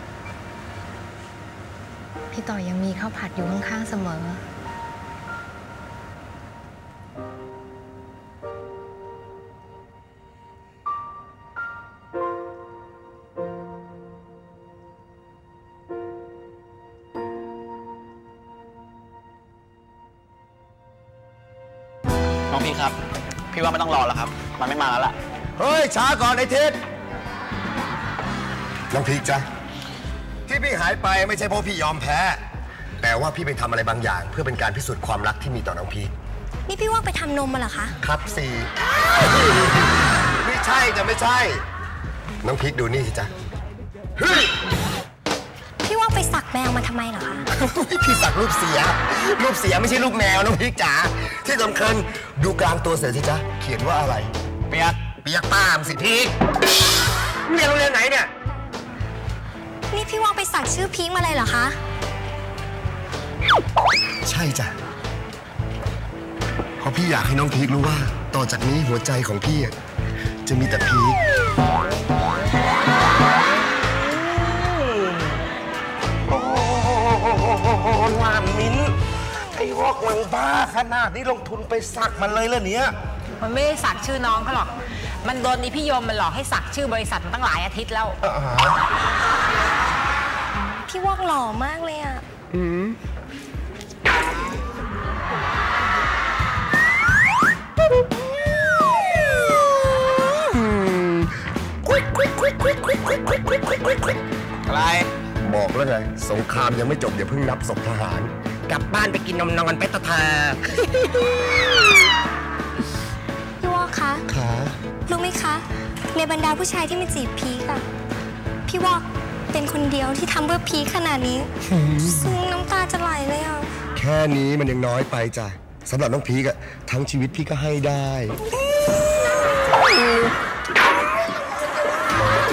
พี่ต่อยังมีข้าวผัดอยู่ข้างๆเสมอน้องพี่ครับพี่ว่าไม่ต้องรอแล้วครับมันไม่มาแล้วล่ะเฮ้ยช้าก่อนไอ้ทิศน้องพีกจ๊ะที่พี่หายไปไม่ใช่เพราะพี่ยอมแพ้แต่ว่าพี่ไปทำอะไรบางอย่างเพื่อเป็นการพิสูจน์ความรักที่มีต่อน้องพีกนี่พี่ว่าไปทำนมมาเหรอคะครับสิไม่ใช่จะไม่ใช่น้องพีกดูนี่สิจ๊ะเฮ้ยพี่ว่าไปสักแมวมาทำไมเหรอคะพี่สักรูปเสียไม่ใช่รูปแมวน้องพีกจ๋าที่สำคัญดูกลางตัวเสือสิจ๊ะเขียนว่าอะไรเปียกตามสิพีกเรียนโรงเรียนไหนเนี่ยนี่พี่ว่าไปสักชื่อพีกมาเลยเหรอคะใช่จ้ะเพราะพี่อยากให้น้องพีกรู้ว่าต่อจากนี้หัวใจของพี่จะมีแต่พีกหวานมิ้นไอ้ฮอกมันบ้าขนาดนี้ลงทุนไปสักมันเลยเหรอเนี่ยมันไม่ได้สักชื่อน้องเขาหรอกมันโดนอีพี่ยมมันหลอกให้สักชื่อบริษัทมันตั้งหลายอาทิตย์แล้วพี่วอกหล่อมากเลยอ่ะอะไรบอกแล้วไงสงครามยังไม่จบอย่าเพิ่งนับศพทหารกลับบ้านไปกินนมนอนไปตะทาพี่วอกคะรู้ไหมคะในบรรดาผู้ชายที่มาจีบพีกอะพี่วอกเป็นคนเดียวที่ทำเพื่อพีคขนาดนี้ซึ้งน้ำตาจะไหลเลยอ่ะแค่นี้มันยังน้อยไปจ้ะสำหรับน้องพีกอะทั้งชีวิตพี่ก็ให้ได้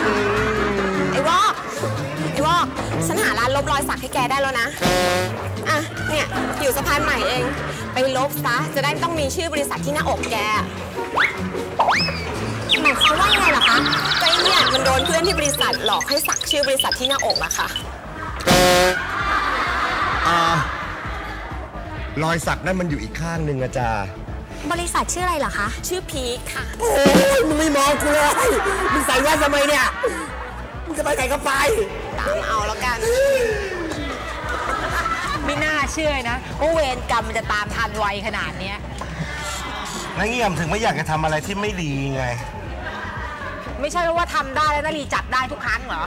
แล้วนะอ่ะเนี่ยอยู่สะพานใหม่เองไปลบซะจะได้ไม่ต้องมีชื่อบริษัทที่หน้าอกแกหมายความว่าไงล่ะคะก็เนี่ยมันโดนเพื่อนที่บริษัทหลอกให้สักชื่อบริษัทที่หน้าอกอะค่ะรอยสักนั่นมันอยู่อีกข้างหนึ่งอะจ้าบริษัทชื่ออะไรเหรอคะชื่อพีคค่ะโอ้ยมึงไม่มองกูเลยมึงใส่แว่นทำไมเนี่ยมึงจะไปไหนก็ไปตามเอาแล้วกันไม่น่าเชื่อนะว่าเวรกรรมมันจะตามทันไวขนาดเนี้ยนักเอี่ยมถึงไม่อยากจะทำอะไรที่ไม่ดีไงไม่ใช่ว่าทำได้แล้วนาลีจับได้ทุกครั้งเหรอ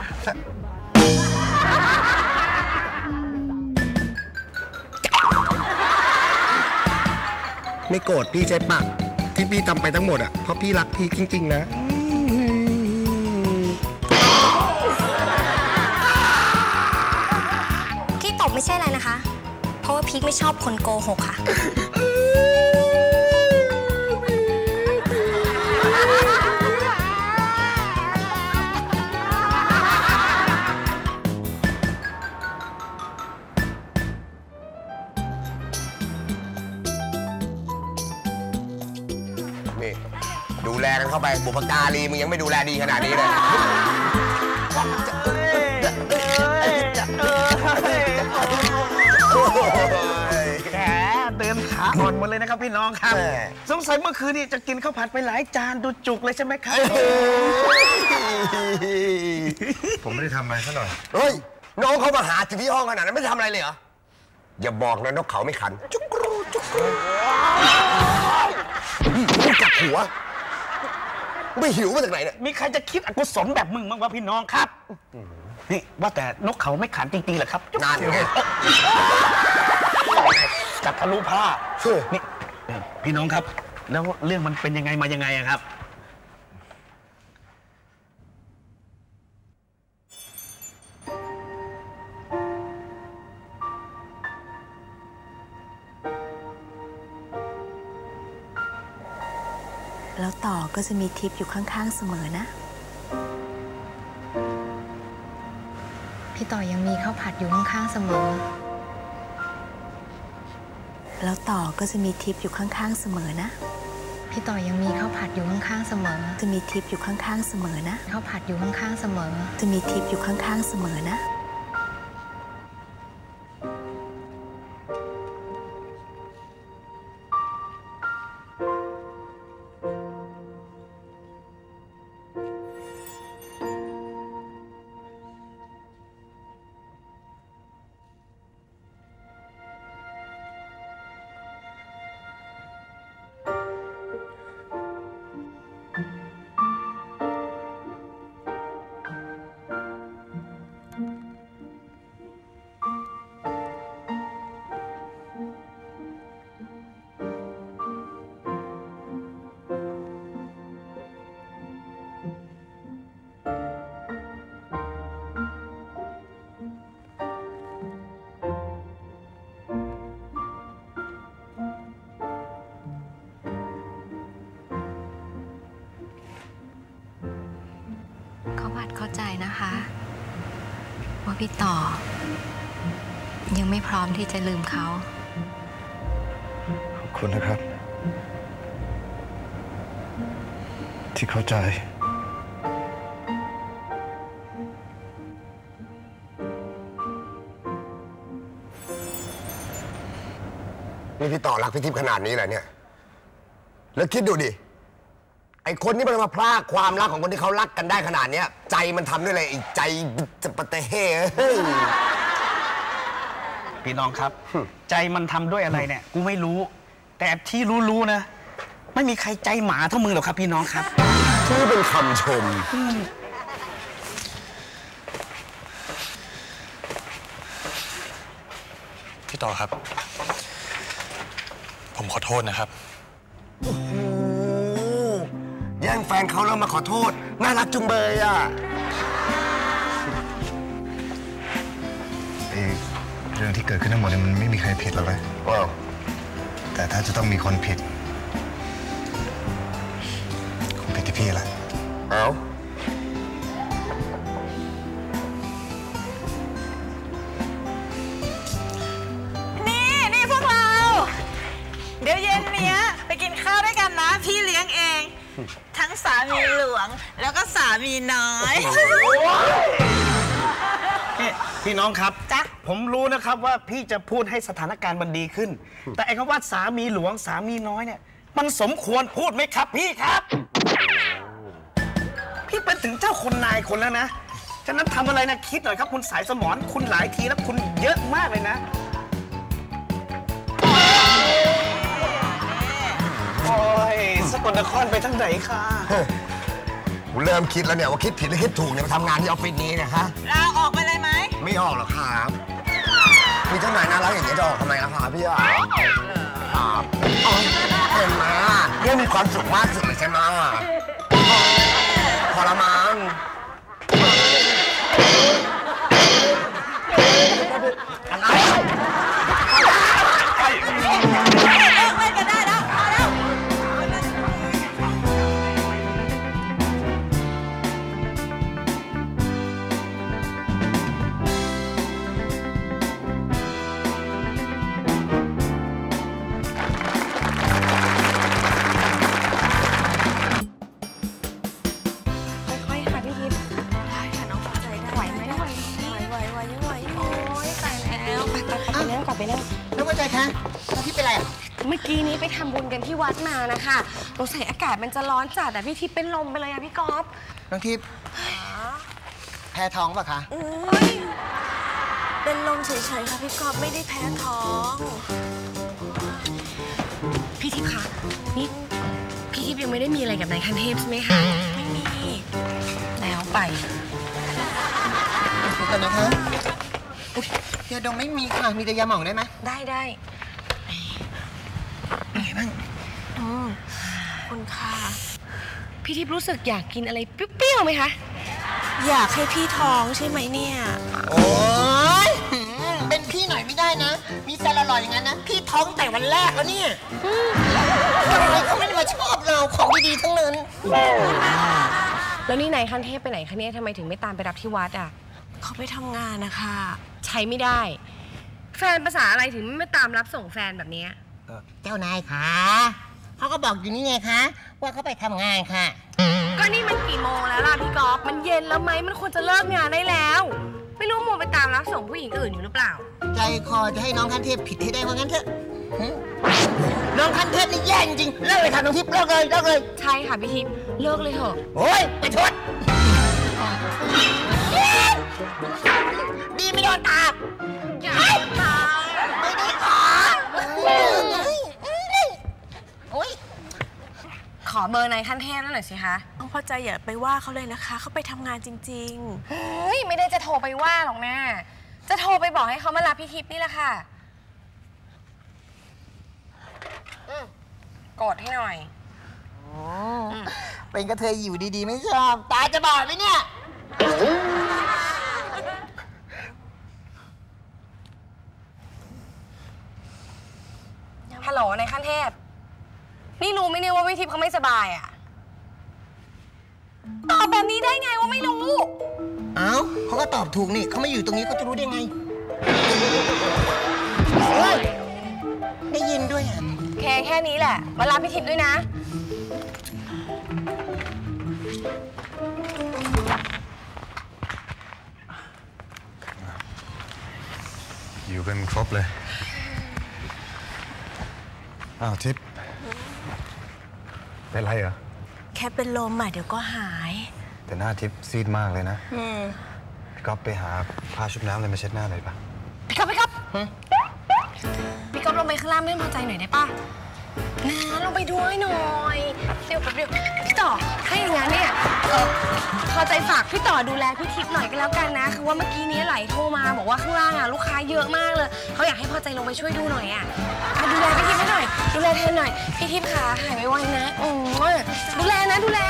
ไม่โกรธพี่ใช่ปะที่พี่ทำไปทั้งหมดอ่ะเพราะพี่รักพี่จริงๆนะที่ตบไม่ใช่อะไรนะคะเพราะว่าพีคไม่ชอบคนโกหกค่ะดูแลกันเข้าไปบุพการีมึงยังไม่ดูแลดีขนาดนี้เลยแกเดินขาอ่อนหมดเลยนะครับพี่น้องครับสงสัยเมื่อคืนนี้จะกินข้าวผัดไปหลายจานดูจุกเลยใช่ไหมครับผมไม่ได้ทำอะไรซะหน่อยเฮ้ยน้องเขามาหาถึงที่ห้องขนาดนั้นไม่ทำอะไรเลยเหรออย่าบอกนะนกเขาไม่ขันจุกรูจุกรูจับหัวไม่หิวมาจากไหนเนี่ยมีใครจะคิดอกุศลแบบมึงมั้งวะพี่น้องครับนี่ว่าแต่นกเขาไม่ขันจริงๆเหรอครับนานไงจับทะลุผ้านี่พี่น้องครับแล้วเรื่องมันเป็นยังไงมายังไงครับแล้วต่อก็จะมีทิปอยู่ข้างๆเสมอนะพี่ต่อยังมีข้าวผัดอยู่ข้างๆเสมอแล้วต่อก็จะมีทิปอยู่ข้างๆเสมอนะพี่ต่อยังมีข้าวผัดอยู่ข้างๆเสมอจะมีทิปอยู่ข้างๆเสมอนะข้าวผัดอยู่ข้างๆเสมอจะมีทิปอยู่ข้างๆเสมอนะเข้าใจนะคะว่าพี่ต่อยังไม่พร้อมที่จะลืมเขาขอบคุณนะครับที่เข้าใจนี่พี่ต่อรักพี่ทิพย์ขนาดนี้เลยเนี่ยแล้วคิดดูดิไอ้คนที่มันมาพรากความรักของคนที่เขารักกันได้ขนาดนี้ใจมันทำด้วยอะไรไอ้ใจจะปะเตะเฮ้พี่น้องครับใจมันทำด้วยอะไรเนี่ยกูไม่รู้แต่ที่รู้นะไม่มีใครใจหมาเท่ามึงหรอกครับพี่น้องครับที่เป็นคำชมพี่ต่อครับผมขอโทษนะครับแย่งแฟนเขาแล้วมาขอโทษน่ารักจุงเบยอ่ะเรื่องที่เกิดขึ้นทั้งหมดมันไม่มีใครผิดหรอกนะแต่ถ้าจะต้องมีคนผิดคงผิดที่พี่แหละทั้งสามีหลวงแล้วก็สามีน้อยพี่น้องครับผมรู้นะครับว่าพี่จะพูดให้สถานการณ์มันดีขึ้น แต่ไอ้คำว่าสามีหลวงสามีน้อยเนี่ยมันสมควรพูดไหมครับพี่ครับ พี่เป็นถึงเจ้าคนนายคนแล้วนะฉะนั้นทำอะไรนะคิดหน่อยครับคุณสายสมรคุณหลายทีแล้วคุณเยอะมากเลยนะโอ้ยสกลนครไปทั้งไหนค่ะกูเริ่มคิดแล้วเนี่ยว่าคิดผิดหรือคิดถูกเนี่ยมาทำงานที่ออฟฟิศนี้เนี่ยฮะลาออกไปเลยไหมไม่ออกหรอกครับมีเจ้านายน่ารักอย่างนี้จะออกทำไมล่ะครับพี่ครับเห็นไหมเนี่ยมีความสุขมากสุดเลยใช่ไหมพอละมั้งเมื่อกี้นี้ไปทำบุญกันที่วัดมานะคะสงสัยอากาศมันจะร้อนจัดแต่พี่ทิพย์เป็นลมไปเลยอะพี่ก๊อฟน้องทิพย์แพ้ท้องป่ะคะเป็นลมเฉยๆค่ะพี่ก๊อฟไม่ได้แพ้ท้องพี่ทิพย์คะนี่พี่ทิพย์ยังไม่ได้มีอะไรกับนายคันเทพใช่ไหมคะไม่มีแล้วไปเดี๋ยวก่อนนะคะยาดมไม่มีค่ะมีแต่ยาหม่องได้ไหมได้คุณค่ะพี่ทิพย์รู้สึกอยากกินอะไรเปรี้ยวๆไหมคะอยากให้พี่ท้องใช่ไหมเนี่ยโอ๊ยเป็นพี่หน่อยไม่ได้นะมีแฟนอร่อยอย่างนั้นนะพี่ท้องแต่วันแรกแล้วเนี่ยทำไมเขาไม่มาชอบเราของดีๆทั้งนั้นแล้วนี่นายขั้นเทพไปไหนคะเนี่ยทำไมถึงไม่ตามไปรับที่วัดอ่ะเขาไปทำงานนะคะใช้ไม่ได้แฟนภาษาอะไรถึงไม่ตามรับส่งแฟนแบบนี้เจ้านายคะเขาก็บอกอยู่นี่ไงคะว่าเขาไปทำงานค่ะก็นี่มันกี่โมงแล้วล่ะพี่ก๊อฟมันเย็นแล้วไหมมันควรจะเลิกงานได้แล้วไม่รู้มัวไปตามรับส่งผู้หญิงอื่นอยู่หรือเปล่าใจคอจะให้น้องคันเทพผิดให้ได้ว่างั้นเถอะน้องคันเทพนี่แย่จริงเลิกเลยค่ะน้องทิพย์เลิกเลยใช่ค่ะพี่ทิพย์เลิกเลยเถอะโอ้ยไปชดดีไม่โดนตาไม่ได้ขอขอเบอร์นายขั้นเทพหน่อยสิคะน้องพอใจอย่าไปว่าเขาเลยนะคะเขาไปทำงานจริงๆเฮ้ยไม่ได้จะโทรไปว่าหรอกนะจะโทรไปบอกให้เขามารับพี่ทิพย์นี่แหละค่ะกดให้หน่อยเป็นกระเทยอยู่ดีๆไม่ชอบตาจะบอดไหมเนี่ยฮัลโหลนายขั้นเทพนี่รู้ไหมเนี่ยว่าพี่ทิพย์เขาไม่สบายอ่ะตอบแบบนี้ได้ไงว่าไม่รู้เอ้าเขาก็ตอบถูกนี่เขาไม่อยู่ตรงนี้เขาจะรู้ได้ไงได้ยินด้วยอ่ะแค่นี้แหละมารับพี่ทิพย์ด้วยนะอยู่กันครบเลยอ้าวทิพย์เป็นไรเหรอแค่เป็นลมเดี๋ยวก็หายแต่หน้าทิพย์ซีดมากเลยนะพี่ก๊อฟไปหาผ้าชุบน้ำอะไรมาเช็ดหน้าหน่อยปะพี่ก๊อฟลงไปข้างล่างไม่พอใจหน่อยได้ปะนะลงไปด้วยหน่อยเดี๋ยวพี่ต่อถ้าอย่างนั้นเนี่ยพอใจฝากพี่ต่อดูแลพี่ทิพย์หน่อยก็แล้วกันนะคือว่าเมื่อกี้นี้ไหลโทรมาบอกว่าข้างล่างลูกค้าเยอะมากเลยเขาอยากให้พอใจลงไปช่วยดูหน่อยดูแลพี่ทิพย์ให้หน่อยดูแลแทนหน่อยพี่ทิพย์ขาหายไวๆนะดูแลนะดูแล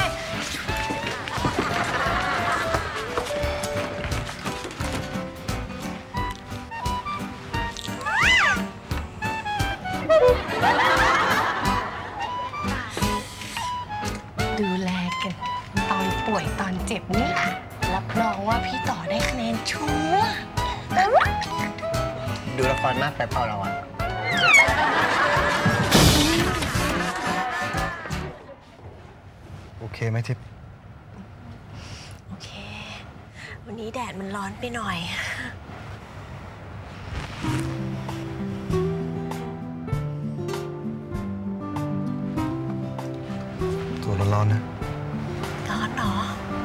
ดูแลกันตอนป่วยตอนเจ็บนี่รับรองว่าพี่ต่อได้คะแนนชัวร์ดูละครมากไปเปล่าเราอ่ะโอเคไหมทิพย์โอเค วันนี้แดดมันร้อนไปหน่อยตัวร้อนๆนะร้อนเหรอ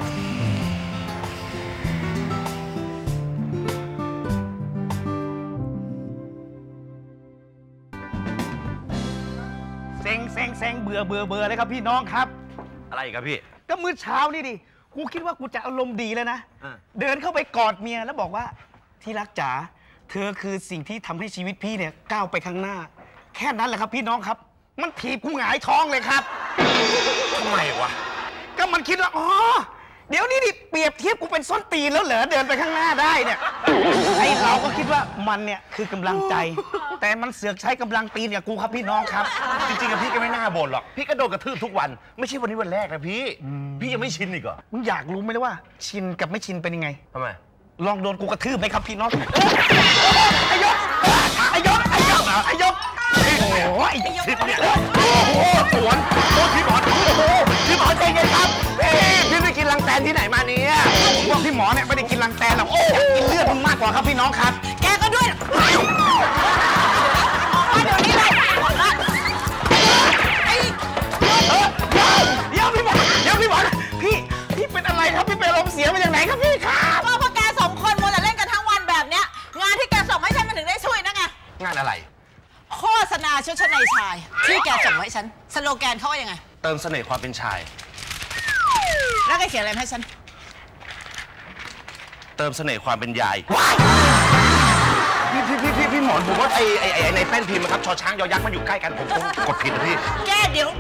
เซ็งเบื่อเลยครับพี่น้องครับอะไรครับพี่ก็มื้อเช้านี่ดิกูคิดว่ากูจะอารมณ์ดีแล้วนะเดินเข้าไปกอดเมียแล้วบอกว่าที่รักจ๋าเธอคือสิ่งที่ทำให้ชีวิตพี่เนี่ยก้าวไปข้างหน้า แค่นั้นแหละครับพี่น้องครับ มันถีบกูหงายท้องเลยครับทำไมวะก็มันคิดว่าอ๋อเดี๋ยวนี้ดิเปรียบเทียบกูเป็นส้นตีนแล้วเหรอเดินไปข้างหน้าได้เนี่ยไอเราก็คิดว่ามันเนี่ยคือกำลังใจ แต่มันเสือกใช้กำลังตีนกับกูครับพี่น้องครับจริงๆกับพี่ก็ไม่น่าบ่นหรอกพี่ก็โดนกระทืบทุกวันไม่ใช่วันนี้วันแรกนะพี่ยังไม่ชินอีกเหรอมึงอยากรู้ไหมล่ะว่าชินกับไม่ชินเป็นยังไงทำไมลองโดนกูกระทืบไหมครับพี่น้องไอ้ยกโอ้ยชิดเนี่ยโอ้โหสวนโอ้พี่หมอนโอ้โหพี่หมอนใจเย็นครับพี่ไปกินรังแตนที่ไหนมาเนี่ยพวกพี่หมอเนี่ยไม่ได้กินรังแตนหรอกโอ้กินเลือดมึงมากกว่าครับพี่น้องครับแกก็ด้วยมาเดี๋ยวนี้เลยเดี๋ยวพี่หมอนพี่เป็นอะไรครับพี่เป็นลมเสียมาจากไหนครับพี่ครับก็พวกแกสองคนมัวแต่เล่นกันทั้งวันแบบเนี้ยงานที่แกส่งให้ฉันมันถึงได้ช่วยนะไงงานอะไรโฆษณาชุดชั้นในชายที่แกส่งให้ฉันสโลแกนเขาว่ายังไงเติมเสน่ห์ความเป็นชายแล้วแกเขียนอะไรให้ฉันเติมเสน่ห์ความเป็นยายพี่หมอนผมว่าไอ้ในแป้นพิมพ์ครับชอช้างยอยักษ์มันอยู่ใกล้กันผมกดผิดนะพี่แกเดี๋ยว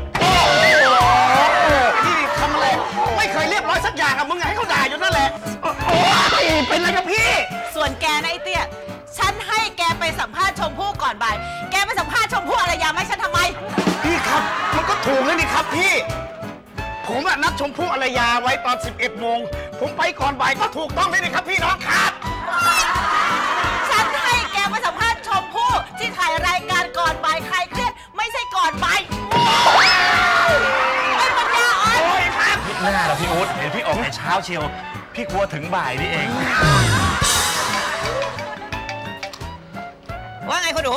พี่ทำอะไรไม่เคยเรียบร้อยสักอย่างอะมึงให้เขาด่าอยู่นั่นแหละโอ้ยเป็นอะไรกับพี่ส่วนแกนะไอ้เตี้ยฉันให้แกไปสัมภาษณ์ชมพู่ก่อนบ่ายแกไปสัมภาษณ์ชมพู่อารยาไม่ฉันทำไมพี่ครับมันก็ถูกแล้วนี่ครับพี่ผมนัดชมพู่อารยาไว้ตอน 11 โมงผมไปก่อนบ่ายก็ถูกต้องเลยนี่ครับพี่น้องครับฉันให้แกไปสัมภาษณ์ชมพู่ที่ถ่ายรายการก่อนบ่ายใครเครียดไม่ใช่ก่อนบ่ายไอ้ปัญญาอ่อนโอ้ยครับหน้าแล้วพี่อุ๊ดเห็นพี่ออกแต่เช้าเชียวพี่กลัวถึงบ่ายนี่เองว่าไงคุณหนู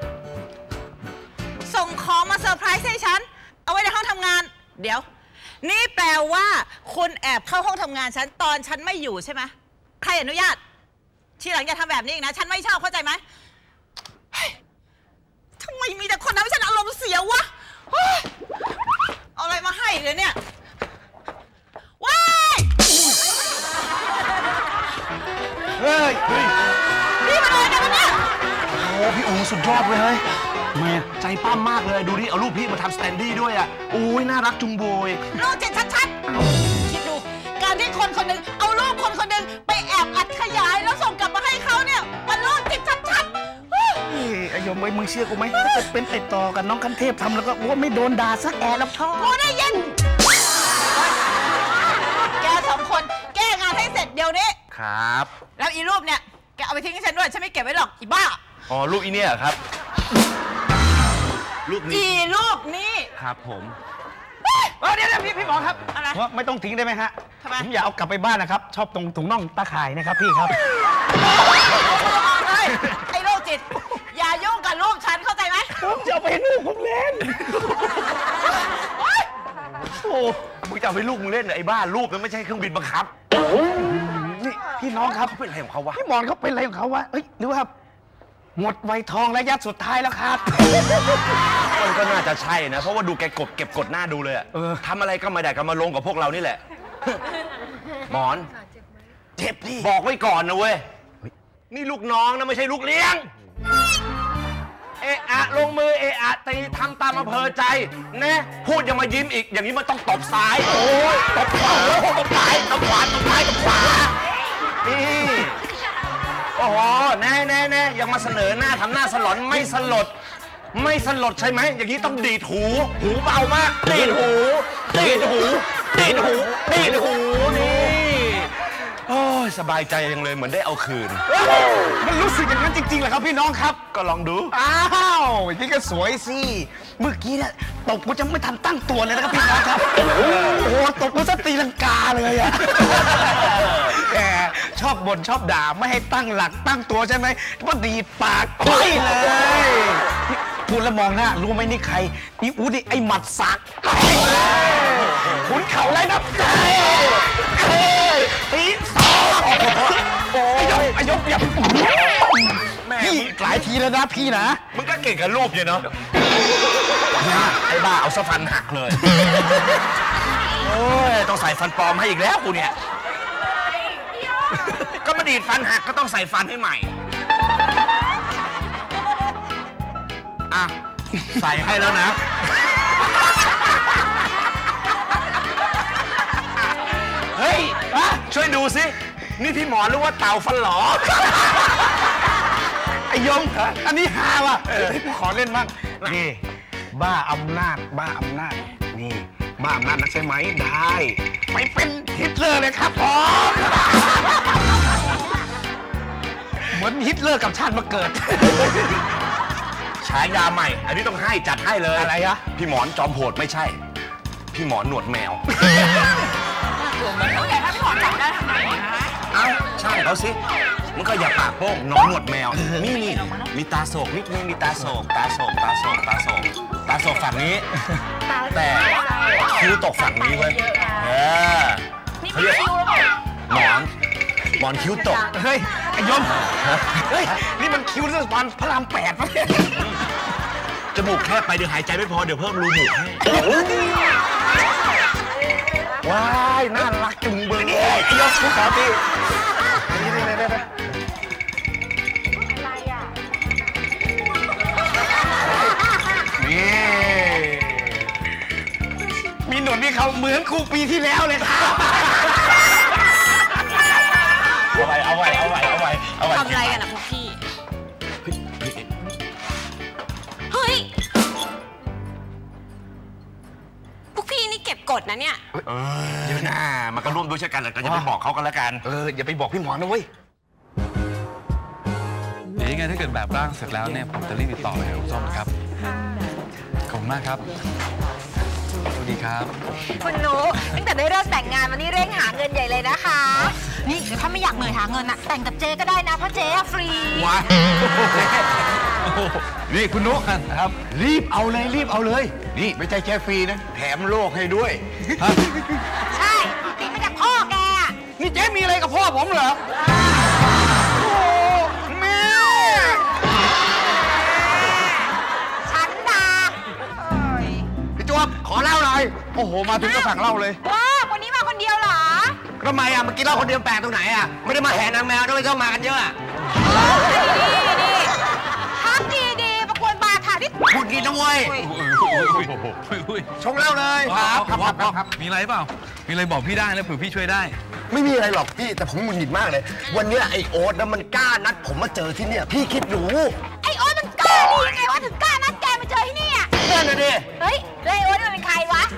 ส่งของมาเซอร์ไพรส์ให้ฉันเอาไว้ในห้องทำงานเดี๋ยวนี่แปลว่าคุณแอบเข้าห้องทำงานฉันตอนฉันไม่อยู่ใช่ไหมใครอนุญาตทีหลังอย่าทำแบบนี้อีกนะฉันไม่ชอบเข้าใจไหมทำไมมีแต่คนทำให้ฉันอารมณ์เสียวะเอาอะไรมาให้เลยเนี่ยว้ายเฮ้ยนี่มันอะไรกันเนี่ยโอ้พี่อู๋สุดยอดเลยเฮ้ยแม่ใจปั้มมากเลยดูดิเอารูปพี่มาทำสแตนดี้ด้วยอ่ะโอ้ยน่ารักจุงโบยโลกเจ็ดชัดๆคิดดูการที่คนคนหนึ่งเอารูปคนคนหนึ่งไปแอบอัดขยายแล้วส่งกลับมาให้เขาเนี่ยมันโลกเจ็ดชัดๆไอ้ยมไว้มึงเชื่อกูไหมถ้าจะเป็นติดต่อกันน้องคันเทพทำแล้วก็ว่าไม่โดนด่าสักแอะแล้วพ่อโอ้ได้ยินแกสองคนแก้งานให้เสร็จเดี๋ยวนี้ครับแล้วอีรูปเนี่ยแกเอาไปทิ้งให้ฉันด้วยฉันไม่เก็บไว้หรอกอีบ้าอ๋อรูปอีเนี่ยครับรูปนี้อีรูปนี้ครับผมเดี๋ยวพี่หมอครับว่าไม่ต้องทิ้งได้ไหมฮะผมอยากเอากลับไปบ้านนะครับชอบตรงถุงน่องตาข่ายนะครับพี่ครับไอ้โรคจิตอย่ายุ่งกับลูกฉันเข้าใจไหมผมจะเอาไปให้ลูกผมเล่นโอ้มึงจะเอาไปลูกมึงเล่นเหรอไอ้บ้าลูกมันไม่ใช่เครื่องบินบังคับนี่พี่น้องครับเป็นอะไรของเขาวะพี่หมอนเขาเป็นอะไรของเขาวะเฮ้ยหรือว่าหมดวัยทองระยะสุดท้ายแล้วครับมันก็น่าจะใช่นะเพราะว่าดูแกเก็บกดหน้าดูเลยอะทำอะไรก็ไม่ได้ก็มาลงกับพวกเรานี่แหละหมอนเจ็บดิบอกไว้ก่อนนะเว้ยนี่ลูกน้องนะไม่ใช่ลูกเลี้ยงเอะอะลงมือเอะอะตีทำตามอำเภอใจนะพูดยังมายิ้มอีกอย่างนี้มันต้องตบซ้ายโอ้ยตบขวาตบซ้ายตบขวาตบซ้ายตบขวานี่โอ้โหแน่ยังมาเสนอหน้าทำหน้าสลอนไม่สลดใช่ไหมอย่างนี้ต้องดีดหูเบามากดีดหูนี่โอ้ยสบายใจยังเลยเหมือนได้เอาคืนมันรู้สึกอย่างนั้นจริงๆเหรอครับพี่น้องครับก็ลองดูอ้าวพี่ก็สวยสิเมื่อกี้เนี่ยตบกูจะไม่ทันตั้งตัวเลยนะครับพี่น้องครับโอ้ตีลังกาเลยอะแกชอบบ่นชอบด่าไม่ให้ตั้งหลักตั้งตัวใช่ไหมว่าดีปากไปเลยพูดแล้วมองหน้ารู้ไหมนี่ใครนี่อูดิไอหมัดสักขุนเข่าไรนับใจตีสองโอ้ยไอยกอย่าพี่หลายทีแล้วนะพี่นะมึงก็เก่งกับรูปอยู่เนาะไอ้บ้าเอาซะฟันหักเลยโอ้ยต้องใส่ฟันปลอมให้อีกแล้วกูเนี่ยก็มาดีดฟันหักก็ต้องใส่ฟันให้ใหม่อ่ะใส่ให้แล้วนะเฮ้ยช่วยดูสินี่พี่หมอรู้ว่าเต่าฟันหลอไอยงอันนี้ฮาว่ะกูขอเล่นบ้างนี่บ้าอำนาจนี่บ้าอำนาจนักใช่ไหมได้ไปเป็นฮิตเลอร์เลยครับผมเหมือนฮิตเลอร์กับชาติมาเกิดฉายาใหม่อันนี้ต้องให้จัดให้เลยอะไรอะพี่หมอนจอมโหดไม่ใช่พี่หมอนหนวดแมวแล้วแต่ถ้าพี่หมอนจับได้ทำไมเอ้าใช่เขาสิมันก็อย่าปากโป้งน้องหนวดแมวนี่มีตาโศกนิดนึงมีตาโศกฝั่งนี้แต่คิ้วตกฝั่งนี้เว้ยเขาเรียกหมอนคิ้วตกเฮ้ยไอ้ยมเฮ้ยนี่มันคิ้วเรื่องวันพระราม8ปะเนี่ยจมูกแคบไปเดี๋ยวหายใจไม่พอเดี๋ยวเพิ่มรูหูให้ว้ายน่ารักจุงเบยไอ้ยมผู้ขาวพี่มีหนวดมีเขาเหมือนครูปีที่แล้วเลยครับเอาไว้ทำอะไรกันนะพวกพี่เฮ้ยพวกพี่นี่เก็บกดนะเนี่ยเดี๋ยวนะมันก็ร่วมด้วยช่วยกันแต่จะไปบอกเขากันแล้วกันอย่าไปบอกพี่หมอนะเว้ยเดี๋ยวยังไงถ้าเกิดแบบร่างเสร็จแล้วเนี่ยผมจะรีบติดต่อไปหาคุณส้มครับขอบคุณมากครับสวัสดีครับคุณนุ๊กตั้งแต่ได้เริ่มแต่งงานมานี่เร่งหาเงินใหญ่เลยนะคะนี่ถ้าไม่อยากเหนื่อยหาเงินอะแต่งกับเจ๊ก็ได้นะเพราะเจ๊ฟรีว้านี่คุณนุ๊กครับรีบเอาเลยนี่ไม่ใช่แค่ฟรีนะแถมโลกให้ด้วยใช่ติดมาจากพ่อแกนี่เจ๊มีอะไรกับพ่อผมเหรอขอเล่าหน่อยโอ้โหมาถึงก็สั่งเล่าเลยว้าวันนี้มาคนเดียวเหรอทำไมอ่ะมากินเหล้าคนเดียวแปลกตรงไหนอ่ะไม่ได้มาแห่นางแมวด้วยต้องมากันเยอะดีทักดีประกวดบาถาที่พูดดีนะเว้ยชงเล่าเลยครับมีอะไรเปล่ามีอะไรบอกพี่ได้แล้วเผื่อพี่ช่วยได้ไม่มีอะไรหรอกพี่แต่ผมหงุดหงิดมากเลยวันนี้ไอโอ๊ตนะมันกล้านัดผมมาเจอที่เนี่ยพี่คิดดูไอโอ๊ตมันกล้าดียังไงวะถึงกล้านัดแกมาเจอที่นี่นั่นน่ะดิเฮ้ยไอโอ๊ตมันเป็นใครวะ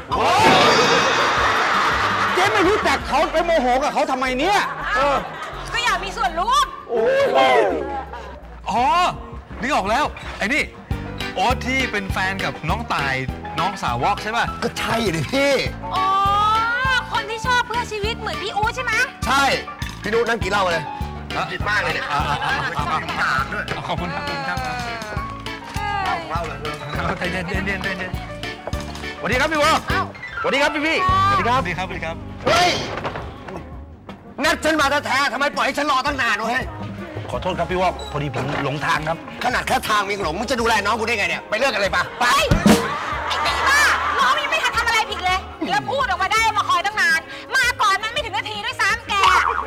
เจ๊ไม่รู้จักเขาไปโมโหกับเขาทำไมเนี่ยก็อยากมีส่วนร่วมอ๋อนึกออกแล้วไอ้นี่โอ๊ตที่เป็นแฟนกับน้องตายน้องสาววอกใช่ป่ะก็ใช่เลยพี่อ๋อคนที่ชอบเพื่อชีวิตเหมือนพี่อู๊ดใช่ไหมใช่พี่นูนั่งกินเหล้าเลยกินมากเลยเนี่ยขอบคุณครับเล่าเลยใจเย็นสวัสดีครับพี่วอกสวัสดีครับพี่สวัสดีครับเฮ้ยนัดฉันมาแท้ๆทำไมปล่อยให้ฉันรอตั้งนานวะเฮ้ยขอโทษครับพี่วอกพอดีผมหลงทางครับขนาดแค่ทางมีหลงมึงจะดูแลน้องกูได้ไงเนี่ยไปเลิกกันเลยปะไปไอ้ตีบ้าน้องยังไม่ทันทำอะไรผิดเลยแล้วพูดออกมาได้มาคอยตั้งนานมาก่อนมันไม่ถึงนาทีด้วยซ้ำแก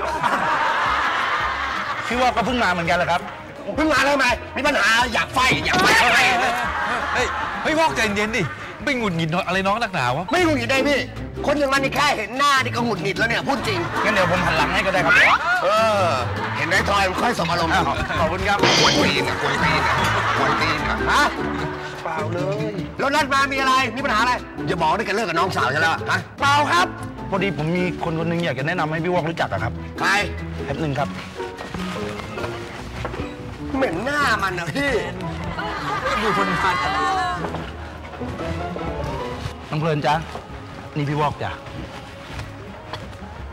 พี่วอกก็เพิ่งมาเหมือนกันเหรอครับเพิ่งมาทำไมมีปัญหาอยากไฟอะไรเฮ้ยวอกใจเย็นดิไม่หงุดหงิดอะไรน้องนักหนาวะไม่หงุดหงิดได้พี่คนอย่างมันนี่แค่เห็นหน้านี่ก็หงุดหงิดแล้วเนี่ยพูดจริงงั้นเดี๋ยวผมหันหลังให้ก็ได้ครับเห็นไหมทอยมันค่อยสมอารมณ์ขอบคุณครับกวนตีนฮะเปล่าเลยแล้วนัดมามีอะไรมีปัญหาอะไรอย่าบอกได้กันเลิกกับน้องสาวใช่แล้วฮะเปล่าครับพอดีผมมีคนหนึ่งอยากจะแนะนำให้พี่วอกรู้จักอะครับใครแป๊บนึงครับเหม็นหน้ามันนะพี่ดูคนพันน้องเพลินจ้ะนี่พี่วอกจ้ะ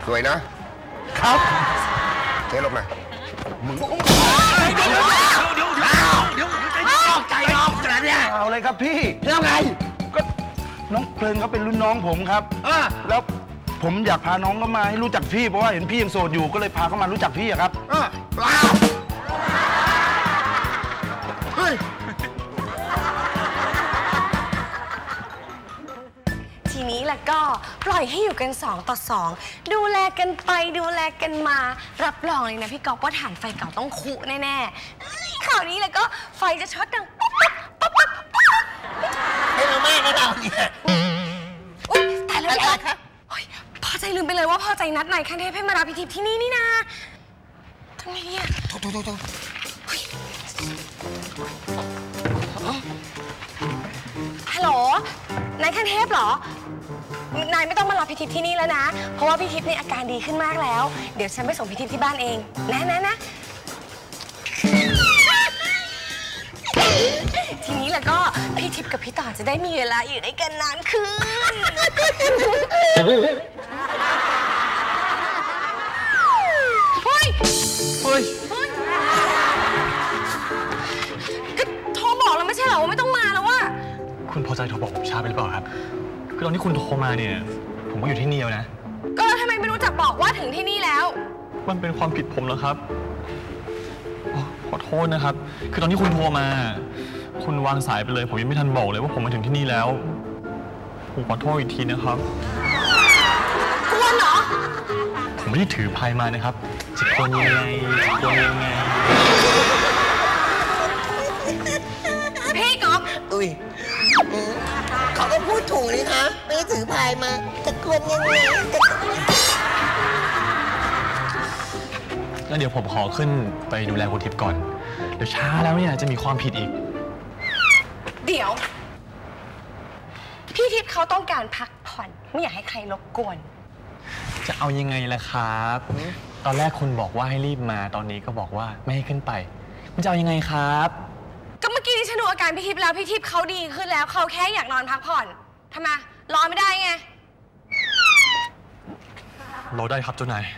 สวยนะครับเทลงมามึงใจออกแต่เนี่ยเอาเลยครับพี่แล้วไงก็น้องเพลินเขาเป็นรุ่นน้องผมครับแล้วผมอยากพาน้องเขามาให้รู้จักพี่เพราะว่าเห็นพี่ยังโสดอยู่ก็เลยพาเขามารู้จักพี่อะครับเปล่าเฮ้ยทีนี้แหละก็ปล่อยให้อยู่กัน2 ต่อ 2ดูแลกันไปดูแลกันมารับรองเลยนะพี่ก๊อฟว่าถ่านไฟเก่าต้องคุแน่ๆข่าวนี้แหละก็ไฟจะช็อตดังป๊อปป๊อปป๊อปป๊อปให้เราแม่นะเราเนี่ยอุ๊ยแต่แล้วค่ะพอใจลืมไปเลยว่าพอใจนัดนายขั้นเทพให้มารับพิธีที่นี่นี่นาทำไงเนี่ยโทฮัลโหลนายขั้นเทพเหรอนายไม่ต้องมารับพิธีที่นี่แล้วนะเพราะว่าพิธีนี่อาการดีขึ้นมากแล้วเดี๋ยวฉันไปส่งพิธีที่บ้านเองนะทีนี้แหละก็พี่ทิพย์กับพี่ต่อจะได้มีเวลาอยู่ด้วยกันนานขึ้นเฮ้ยก็โทรบอกแล้วไม่ใช่เหรอว่าไม่ต้องมาแล้วว่าคุณพอใจโทรบอกผมช้าไปหรือเปล่าครับคือตอนที่คุณโทรมาเนี่ยผมก็อยู่ที่นี่แล้วนะก็แล้วทำไมไม่รู้จักบอกว่าถึงที่นี่แล้วมันเป็นความผิดผมแล้วครับขอโทษนะครับคือตอนที่คุณโทรมาคุณวางสายไปเลยผมยังไม่ทันบอกเลยว่าผมมาถึงที่นี่แล้วผมขอโทษอีกทีนะครับกวนเหรอผมไม่ได้ถือไพ่มานะครับจะกวนยังไงพี่ก๊อฟอุ้ยเขาก็พูดถูกเลยคะไม่ได้ถือพายมาจะกวนยังไงแล้วเดี๋ยวผมขอขึ้นไปดูแลคุณทิพย์ก่อนเดี๋ยวช้าแล้วเนี่ยจะมีความผิดอีกเดี๋ยวพี่ทิพย์เขาต้องการพักผ่อนไม่อยากให้ใครรบกวนจะเอายังไงล่ะครับตอนแรกคุณบอกว่าให้รีบมาตอนนี้ก็บอกว่าไม่ให้ขึ้นไปมันจะเอายังไงครับก็เมื่อกี้ที่ฉันดูอาการพี่ทิพย์แล้วพี่ทิพย์เขาดีขึ้นแล้วเขาแค่อยากนอนพักผ่อนทำไมรอไม่ได้ไงรอได้ครับเจ้านาย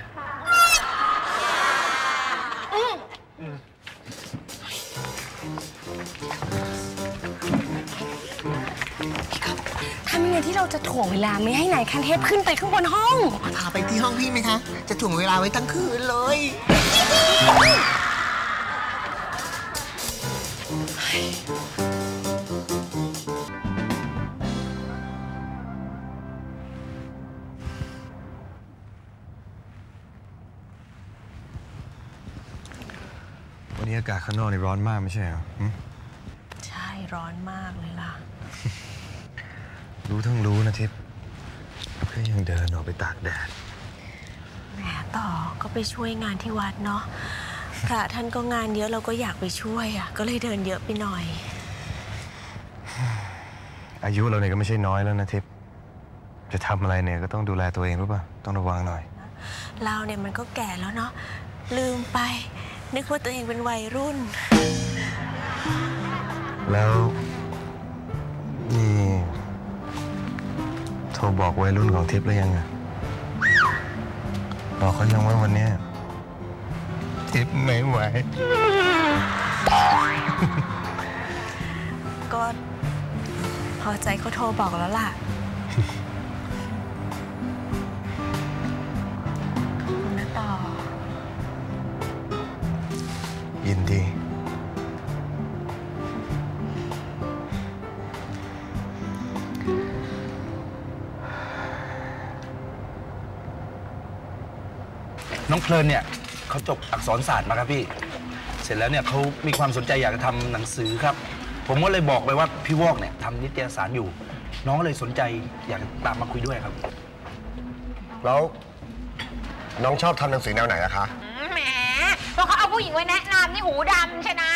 ทำยังไงที่เราจะถ่วงเวลาไม่ให้นายขั้นเทพขึ้นไปข้างบนห้องพาไปที่ห้องพี่ไหมคะจะถ่วงเวลาไว้ทั้งคืนเลยวันนี้อากาศข้างนอกนี่ร้อนมากไม่ใช่เหรอใช่ร้อนมากเลยล่ะรู้ทั้งรู้นะทิพย์ก็ยังเดินออกไปตากแดดแหมต่อก็ไปช่วยงานที่วัดเนาะพระท่านก็งานเยอะเราก็อยากไปช่วยอ่ะก็เลยเดินเยอะไปหน่อยอายุเราเนี่ยก็ไม่ใช่น้อยแล้วนะทิพย์จะทำอะไรเนี่ยก็ต้องดูแลตัวเองรู้ป่ะต้องระวังหน่อยเราเนี่ยมันก็แก่แล้วเนาะลืมไปนึกว่าตัวเองเป็นวัยรุ่นแล้วนี่โทรบอกวัยรุ่นของทิพย์หรือยังอะบอกเขายังว่าวันนี้ทิพย์ไม่ไหวก็พอใจเขาโทรบอกแล้วล่ะขอบคุณนะต่อยินดีน้องเพลินเนี่ยเขาจบอักษรศาสตร์มาครับพี่เสร็จแล้วเนี่ยเขามีความสนใจอยากจะทำหนังสือครับผมก็เลยบอกไปว่าพี่วอกเนี่ยทำนิตยสารอยู่น้องก็เลยสนใจอยากตามมาคุยด้วยครับแล้วน้องชอบทำหนังสือแนวไหนอะคะแหมพอเขาเอาผู้หญิงไว้แนะนำนี่หูดำใช่นะ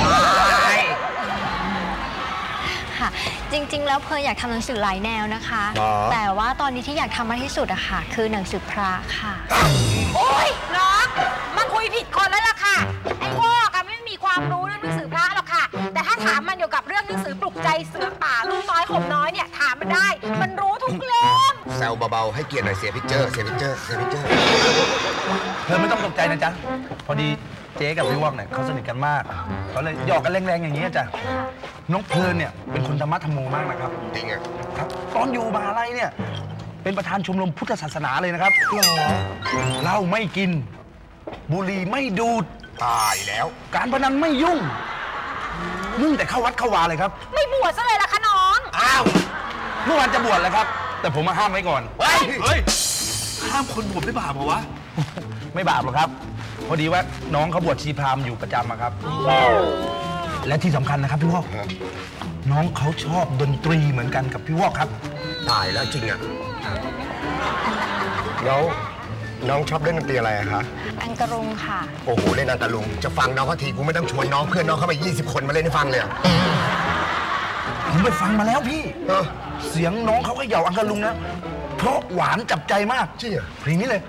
ค่ะจริงๆแล้วเพลินอยากทำหนังสือหลายแนวนะคะแต่ว่าตอนนี้ที่อยากทำมากที่สุดอะค่ะคือหนังสือพระค่ะโอ๊ยน้องมาคุยผิดคนแล้วล่ะค่ะไอ้พวกไม่มีความรู้เรื่องหนังสือพระหรอกค่ะแต่ถ้าถามมันเกี่ยวกับเรื่องหนังสือปลุกใจเสือป่าลูกน้อยห่มน้อยเนี่ยถามมันได้มันรู้ทุกเล่มแซวเบาๆให้เกียรติหน่อยเสียพิกเจอร์เสียพิกเจอร์เสียพิกเจอร์เธอไม่ต้องตกใจนะจ๊ะพอดีเจ๊กับพี่วอกเนี่ยเขาสนิทกันมากเขาเลยหยอกกันแรงๆอย่างนี้จ้ะน้องเพลินเนี่ยเป็นคนธรรมะธรรโมมากนะครับจริงอ่ะครับตอนอยู่มหาลัยเนี่ยเป็นประธานชมรมพุทธศาสนาเลยนะครับเหล้าไม่กินบุหรี่ไม่ดูดตายแล้วการพนันไม่ยุ่งแต่เข้าวัดเข้าวาเลยครับไม่บวชซะเลยล่ะคะน้องอ้าวเมื่อวานจะบวชแล้วครับแต่ผมมาห้ามไว้ก่อนเฮ้ยห้ามคนบวชไม่บาปเหรอวะไม่บาปหรอกครับพอดีว่าน้องเขาบวชชีพราหมณ์อยู่ประจำครับและที่สำคัญนะครับพี่วอกน้องเขาชอบดนตรีเหมือนกันกับพี่วอกครับตายแล้วจริงอ่ะแล้วน้องชอบเล่นดนตรีอะไรอะคะอังกะรุงค่ะโอ้โหเล่นอังกะรุงจะฟังน้องเขาทีกูไม่ต้องชวนน้องเพื่อนน้องเข้าไป20 คนมาเล่นให้ฟังเลยผมไปฟังมาแล้วพี่เสียงน้องเขาก็เหย่าอังกะรุงนะเพราะหวานจับใจมากใช่เพลงนี้เลย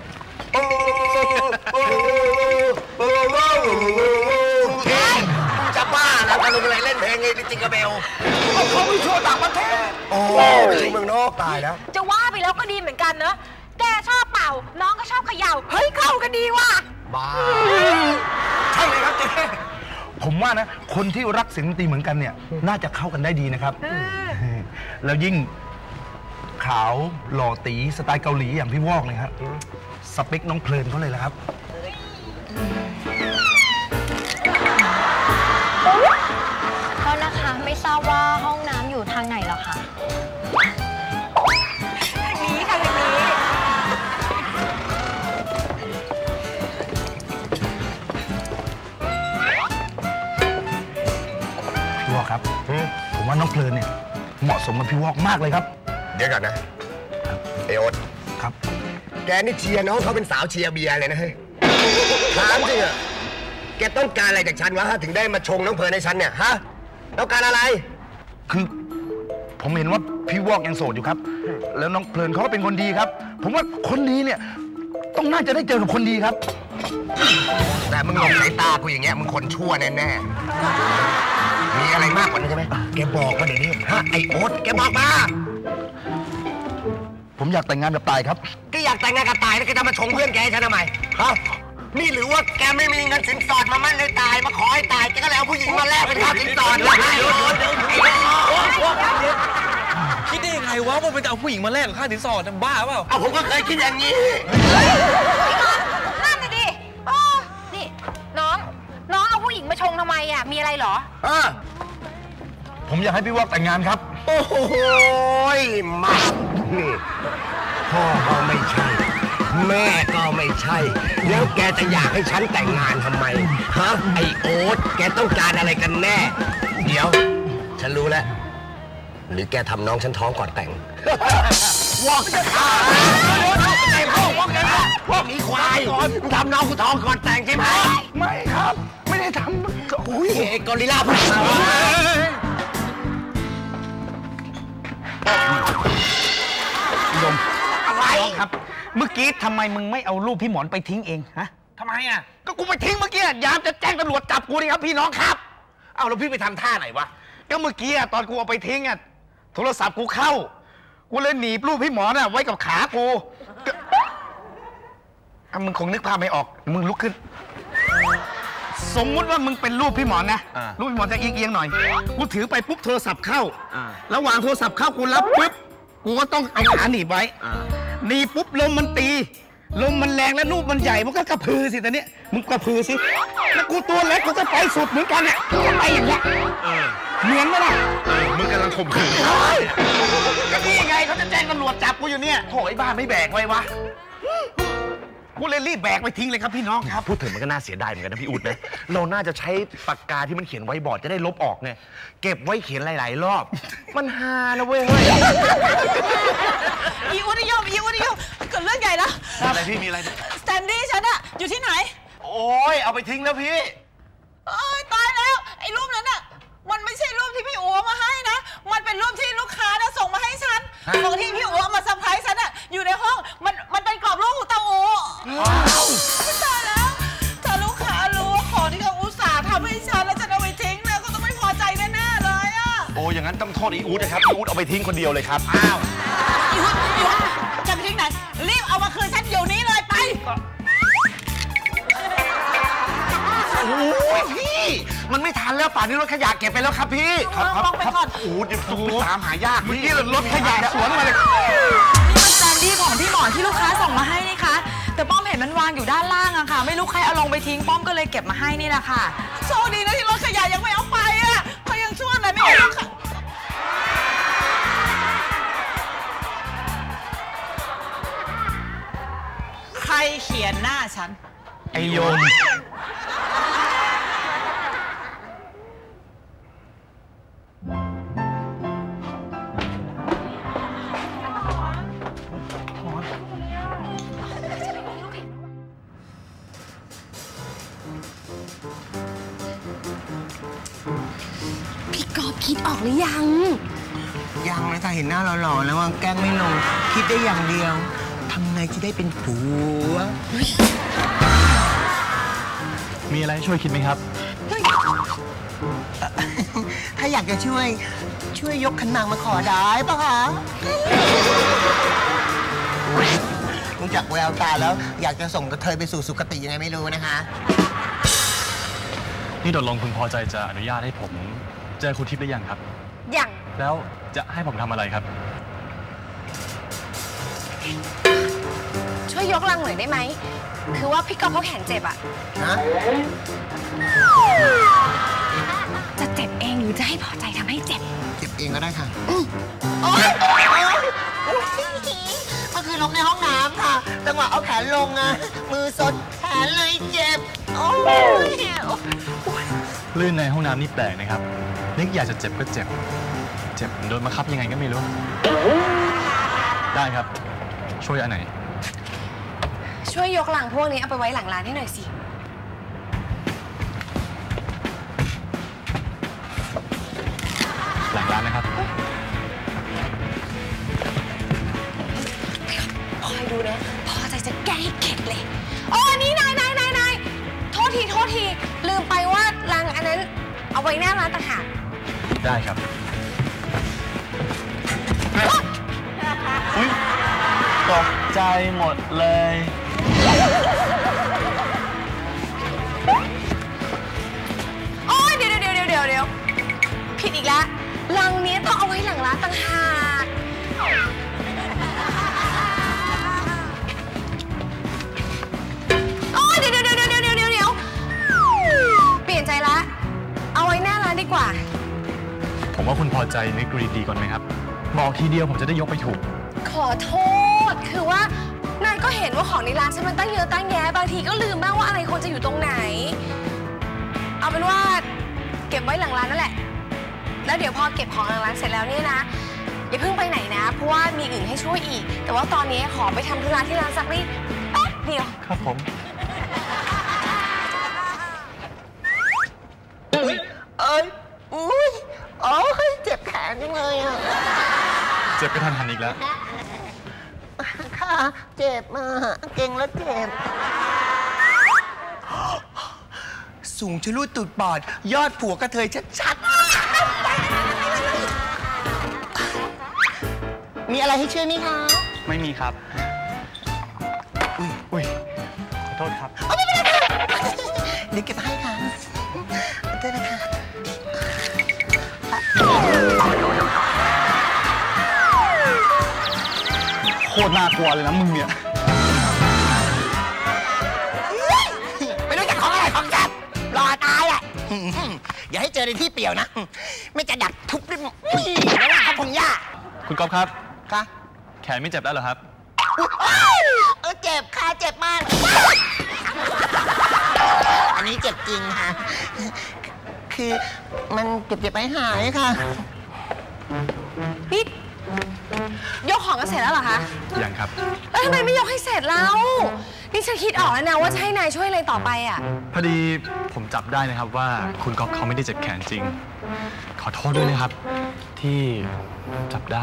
จะบ้าแล้วอังกะรุงอะไรเล่นเพลงไงจิงกะเบลเขาไม่โชว์ต่างประเทศโอ้ไปเมืองนอกตายแล้วจะว่าไปแล้วก็ดีเหมือนกันเนอะแกชอบเป่าน้องก็ชอบเขย่าเฮ้ยเข้ากันดีว่ะบ้าใช่เลยครับเจ๊ผมว่านะคนที่รักเสียงดนตรีเหมือนกันเนี่ยน่าจะเข้ากันได้ดีนะครับแล้วยิ่งขาวหล่อตีสไตล์เกาหลีอย่างพี่วอกเลยครับสเปคน้องเพลินเขาเลยละครับก็นะคะไม่ทราบว่าห้องน้ำอยู่ทางไหนหรอคะทางนี้ค่ะทางนี้พี่วอกครับผมว่าน้องเพลินเนี่ยเหมาะสมกับพี่วอกมากเลยครับเดี๋ยวก่อนนะไอโอ๊ตครับแกนี่เชียร์น้องเขาเป็นสาวเชียร์เบียร์เลยนะเฮ้ยถามจริงอะแกต้องการอะไรจากฉันวะถึงได้มาชงน้องเพลินให้ฉันเนี่ยฮะต้องการอะไรคือผมเห็นว่าพี่วอกยังโสดอยู่ครับแล้วน้องเพลินเขาก็เป็นคนดีครับผมว่าคนดีเนี่ยต้องน่าจะได้เจอกับคนดีครับแต่มึงหลงสายตากูอย่างเงี้ยมึงคนชั่วแน่ๆมีอะไรมากกว่านี้ใช่ไหมแกบอกมาเดี๋ยวนี้ฮะไอโอ๊ตแกบอกมาผมอยากแต่งงานกับตายครับแกอยากแต่งงานกับตายแล้วแกจะมาชงเพื่อนแกให้ฉันทำไมฮะนี่หรือว่าแกไม่มีเงินสินสอดมามั่นเลยตายมาขอให้ตายแกก็เลยเอาผู้หญิงมาแลกเป็นค่าสินสอดแล้วคิดได้ยังไงวะว่าเป็นเอาผู้หญิงมาแลกกับค่าสินสอดบ้าเปล่าเอาผมก็เคยคิดอย่างนี้นั่นน่ะดินี่น้องเอาผู้หญิงมาชงทำไมอ่ะมีอะไรเหรอผมอยากให้พี่วอกแต่งงานครับโอ้โหมานี่พ่อก็ไม่ใช่แม่ก็ไม่ใช่แล้วแกจะอยากให้ฉันแต่งงานทำไมฮะไอโอ๊ตแกต้องการอะไรกันแน่เดี๋ยวฉันรู้แล้วหรือแกทำน้องฉันท้องก่อนแต่งวอกจะฆ่าไอ้พ่อวอกจะฆ่าพวกนี้ควายทำน้องกูท้องก่อนแต่งใช่ไหมไม่ครับไม่ได้ทำอุ้ยไอ้กอริลลาพูดมาดมอะไรครับเมื่อกี้ทำไมมึงไม่เอารูปพี่หมอนไปทิ้งเองฮะทำไมอ่ะก็กูไปทิ้งเมื่อกี้ยามจะแจ้งตำรวจจับกูนี่ครับพี่น้องครับเอาแล้วพี่ไปทำท่าไหนวะก็เมื่อกี้ตอนกูเอาไปทิ้งโทรศัพท์กูเข้ากูเลยหนีบรูปพี่หมอนไว้กับขากูมึงคงนึกภาพไม่ออกมึงลุกขึ้นสมมุติว่ามึงเป็นรูปพี่หมอนนะรูปพี่หมอนจะเอียงๆหน่อยกูถือไปปุ๊บโทรศัพท์เข้าระหว่างโทรศัพท์เข้ากูรับปุ๊บกูก็ต้องเอาขาหนีบไว้หนีปุ๊บลมมันตีลมมันแรงแล้วรูปมันใหญ่มันก็กระพือสิตอนนี้มึงกระพือสิแล้วกูตัวเล็กกูจะไปสุดเหมือนกันเนี่ยไปอย่างเงี้ยเหมือนไหมล่ะมึงกำลังข่มขืนก็นี่ไงเขาจะแจ้งตำรวจจับกูอยู่เนี่ยโถ่ไอ้บ้าไม่แบกไว้วะกูเลยรีบแบกไปทิ้งเลยครับพี่น้องครับพูดถึงมันก็น่าเสียดายเหมือนกันนะพี่อุดนะเราน่าจะใช้ปากกาที่มันเขียนไว้บอร์ดจะได้ลบออกไงเก็บไว้เขียนหลายๆรอบมันฮานะเว้ยอีอุดยมเกิดเรื่องใหญ่แล้วอะไรพี่มีอะไรสแตนดี้ฉันอะอยู่ที่ไหนโอ้ยเอาไปทิ้งแล้วพี่ตายแล้วไอ้รูปนั้นอะมันไม่ใช่รูปที่พี่อู๋มาให้นะมันเป็นรูปที่ลูกค้าส่งมาให้ฉันของที่พี่อู๋มาเซอร์ไพรส์ฉันอะอยู่ในห้องมันเป็นกรอบรูปของเตาอู๋ตายแล้วถ้าลูกค้ารู้ว่าของที่เขาอุตส่าห์ทำให้ฉันแล้วจะเอาไปทิ้งนะเขาต้องไม่พอใจแน่ๆเลยอะโอ้อย่างนั้นต้องโทษอีอู๊ดนะครับอีอู๊ดเอาไปทิ้งคนเดียวเลยครับอีอู๊ดไม่ทันแล้วป่านนี้รถขยะเก็บไปแล้วครับพี่ครับไปก่อนโอ้เดี๋ยวตามหายากเมื่อกี้รถขยะสวนมาเลยนี่มันแซนดี้ของพี่หมอที่ลูกค้าส่งมาให้นี่คะแต่ป้อมเห็นมันวางอยู่ด้านล่างอะค่ะไม่รู้ใครเอาลงไปทิ้งป้อมก็เลยเก็บมาให้นี่แหละค่ะโชคดีนะที่รถขยะยังไม่เอาไปอะเขายังช่วยอะไรไม่เอาค่ะใครเขียนหน้าฉันไอโยมพี่กอบคิดออกหรือยังยังเลยค่ะเห็นหน้าหล่อๆแล้วแกล้งไม่ลงคิดได้อย่างเดียวทำไงจะได้เป็นผัวมีอะไรช่วยคิดไหมครับถ้าอยากจะช่วยยกขันหมากมาขอได้ปะคะรู้จักแววตาแล้วอยากจะส่งกระเทยไปสู่สุคติยังไงไม่รู้นะคะนี่ตกลงคุณพอใจจะอนุญาตให้ผมเจอคุณทิพย์ได้ยังครับยังแล้วจะให้ผมทำอะไรครับช่วยยกลังหน่อยได้ไหมคือว่าพี่ก๊อฟเขาแขนเจ็บอะจะเจ็บเองหรือจะให้พอใจทำให้เจ็บเจ็บเองก็ได้ค่ะโอ๊ยเมื่อคืนลงในห้องน้ำค่ะจังหวะเอาแขนลงอะมือสดแขนเลยเจ็บโอ้ยลื่นในห้องน้ำนี่แปลกนะครับนึกอยากจะเจ็บก็เจ็บโดนบังคับยังไงก็ไม่รู้ได้ครับช่วยอันไหนช่วยยกลังพวกนี้เอาไปไว้หลังร้านให้หน่อยสิหลังร้านนะครับคอยดูนะพอใจจะแก้ให้เข็ดเลยโอ้นี่นายโทษทีลืมไปว่าลังอันนั้นเอาไว้หน้าร้านต่างหากได้ครับอุ๊ยตกใจหมดเลยโอ้ยเดี๋ยวผิดอีกแล้วลังนี้ต้องเอาไว้หลังร้านต่างหากโอ้ยเดี๋ยวเปลี่ยนใจละเอาไว้หน้าร้านดีกว่าผมว่าคุณพอใจนึกดูดีๆก่อนไหมครับบอกทีเดียวผมจะได้ยกไปถูกขอโทษคือว่านายก็เห็นว่าของในร้านฉันมันตั้งเยอะตั้งแยะบางทีก็ลืมบ้างว่าอะไรควรจะอยู่ตรงไหนเอาเป็นว่าเก็บไว้หลังร้านนั่นแหละแล้วเดี๋ยวพอเก็บของหลังร้านเสร็จแล้วเนี่ยนะอย่าเพิ่งไปไหนนะเพราะว่ามีอื่นให้ช่วยอีกแต่ว่าตอนนี้ขอไปทำธุระที่ร้านสักนิดแป๊บเดียวครับผมเจ็บแขนจังเลยอ่ะเจ็บกระทันหันอีกแล้วค่ะเจ็บมากเก่งแล้วเจ็บสูงชะลูดตูดปอดยอดผัวกระเทยชัดๆมีอะไรให้ช่วยไหมคะไม่มีครับอุ้ยขอโทษครับไม่เป็นไรค่ะเดี๋ยวเก็บให้ค่ะได้ไหมคะโคตรน่ากลัวเลยนะมึงเนี่ยไม่รู้จักของอะไรของจับรอตายอ่ะอย่าให้เจอในที่เปี่ยวนะไม่จะดักทุบด้วยแล้วนะครับพงย่าคุณก๊อฟครับค่ะแขนไม่เจ็บแล้วเหรอครับเจ็บค่ะเจ็บมากอันนี้เจ็บจริงค่ะคือมันเจ็บไปหายค่ะนี่ยกของกันเสร็จแล้วเหรอคะยังครับแล้วทำไมไม่ยกให้เสร็จแล้วนี่ฉันคิดออกแล้วนะว่าจะให้นายช่วยอะไรต่อไปอ่ะพอดีผมจับได้นะครับว่าคุณก๊อฟเขาไม่ได้เจ็บแขนจริงขอโทษด้วยนะครับที่จับได้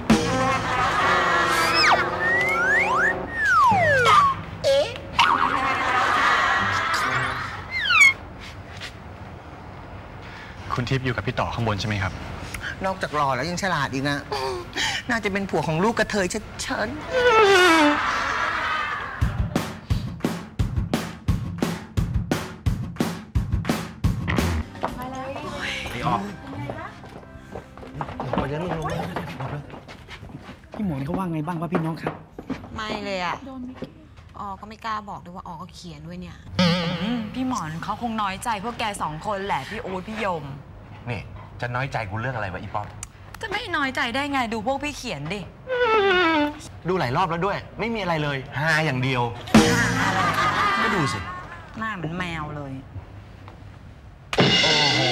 คุณทิพย์อยู่กับพี่ต่อข้างบนใช่ไหมครับนอกจากหล่อแล้วยังฉลาดอีกนะน่าจะเป็นผัวของลูกกระเทยชัดๆไงบ้างวะพี่น้องครับไม่เลยอ่ะอ๋อก็ไม่กล้าบอกด้วยว่าอ๋อก็เขียนด้วยเนี่ยพี่หมอนเขาคงน้อยใจพวกแก2 คนแหละพี่อู๊ดพี่ยมนี่จะน้อยใจกูเรื่องอะไรวะอีป๊อปจะไม่น้อยใจได้ไงดูพวกพี่เขียนดิดูหลายรอบแล้วด้วย ไม่มีอะไรเลยฮาอย่างเดียวก็ดูสิหน้าเหมือนแมวเลยโอ้โห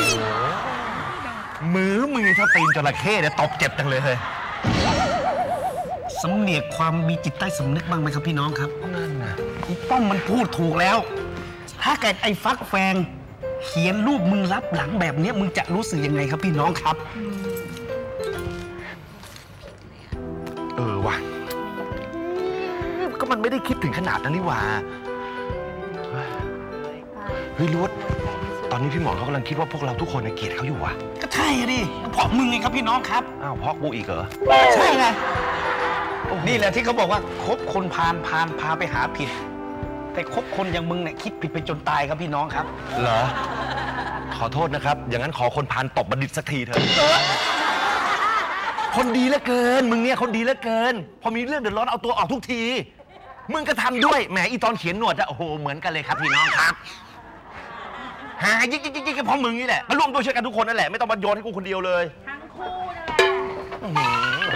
มือมึงถ้าตีนจระเข้เนี่ยตบเจ็บจังเลยเฮ้ยสำเนียกความมีจิตใต้สำนึกบ้างไหมครับพี่น้องครับนั่นนะอีป้อมมันพูดถูกแล้ว ถ้าเกิดไอ้ฟักแฟงเขียนรูปมึงรับหลังแบบนี้มึงจะรู้สึกยังไงครับพี่น้องครับว่ะก็มันไม่ได้คิดถึงขนาดนั้นนี่หว่าเฮ้ยรู้ว่าตอนนี้พี่หมอนเขากำลังคิดว่าพวกเราทุกคนเกลียดเขาอยู่วะก็ใช่ดิเพราะมึงไงครับพี่น้องครับอ้าวเพราะกูอีกเหรอใช่ไงนี่แหละที่เขาบอกว่าคบคนพาลพาไปหาผิด แต่คบคนอย่างมึงเนี่ยคิดผิดไปจนตายครับพี่น้องครับเหรอขอโทษนะครับอย่างนั้นขอคนพาลตบบัณฑิตสักทีเถอะคนดีเหลือเกินมึงเนี่ยคนดีเหลือเกินพอมีเรื่องเดือดร้อนเอาตัวออกทุกทีมึงก็ทำด้วยแหมอีตอนเขียนหนวดอะโอ้โหเหมือนกันเลยครับพี่น้องครับหายิกเพราะมึงนี่แหละมาร่วมตัวช่วยกันทุกคนนั่นแหละไม่ต้องมาโยนให้กูคนเดียวเลยทั้งคู่นั่นแหละ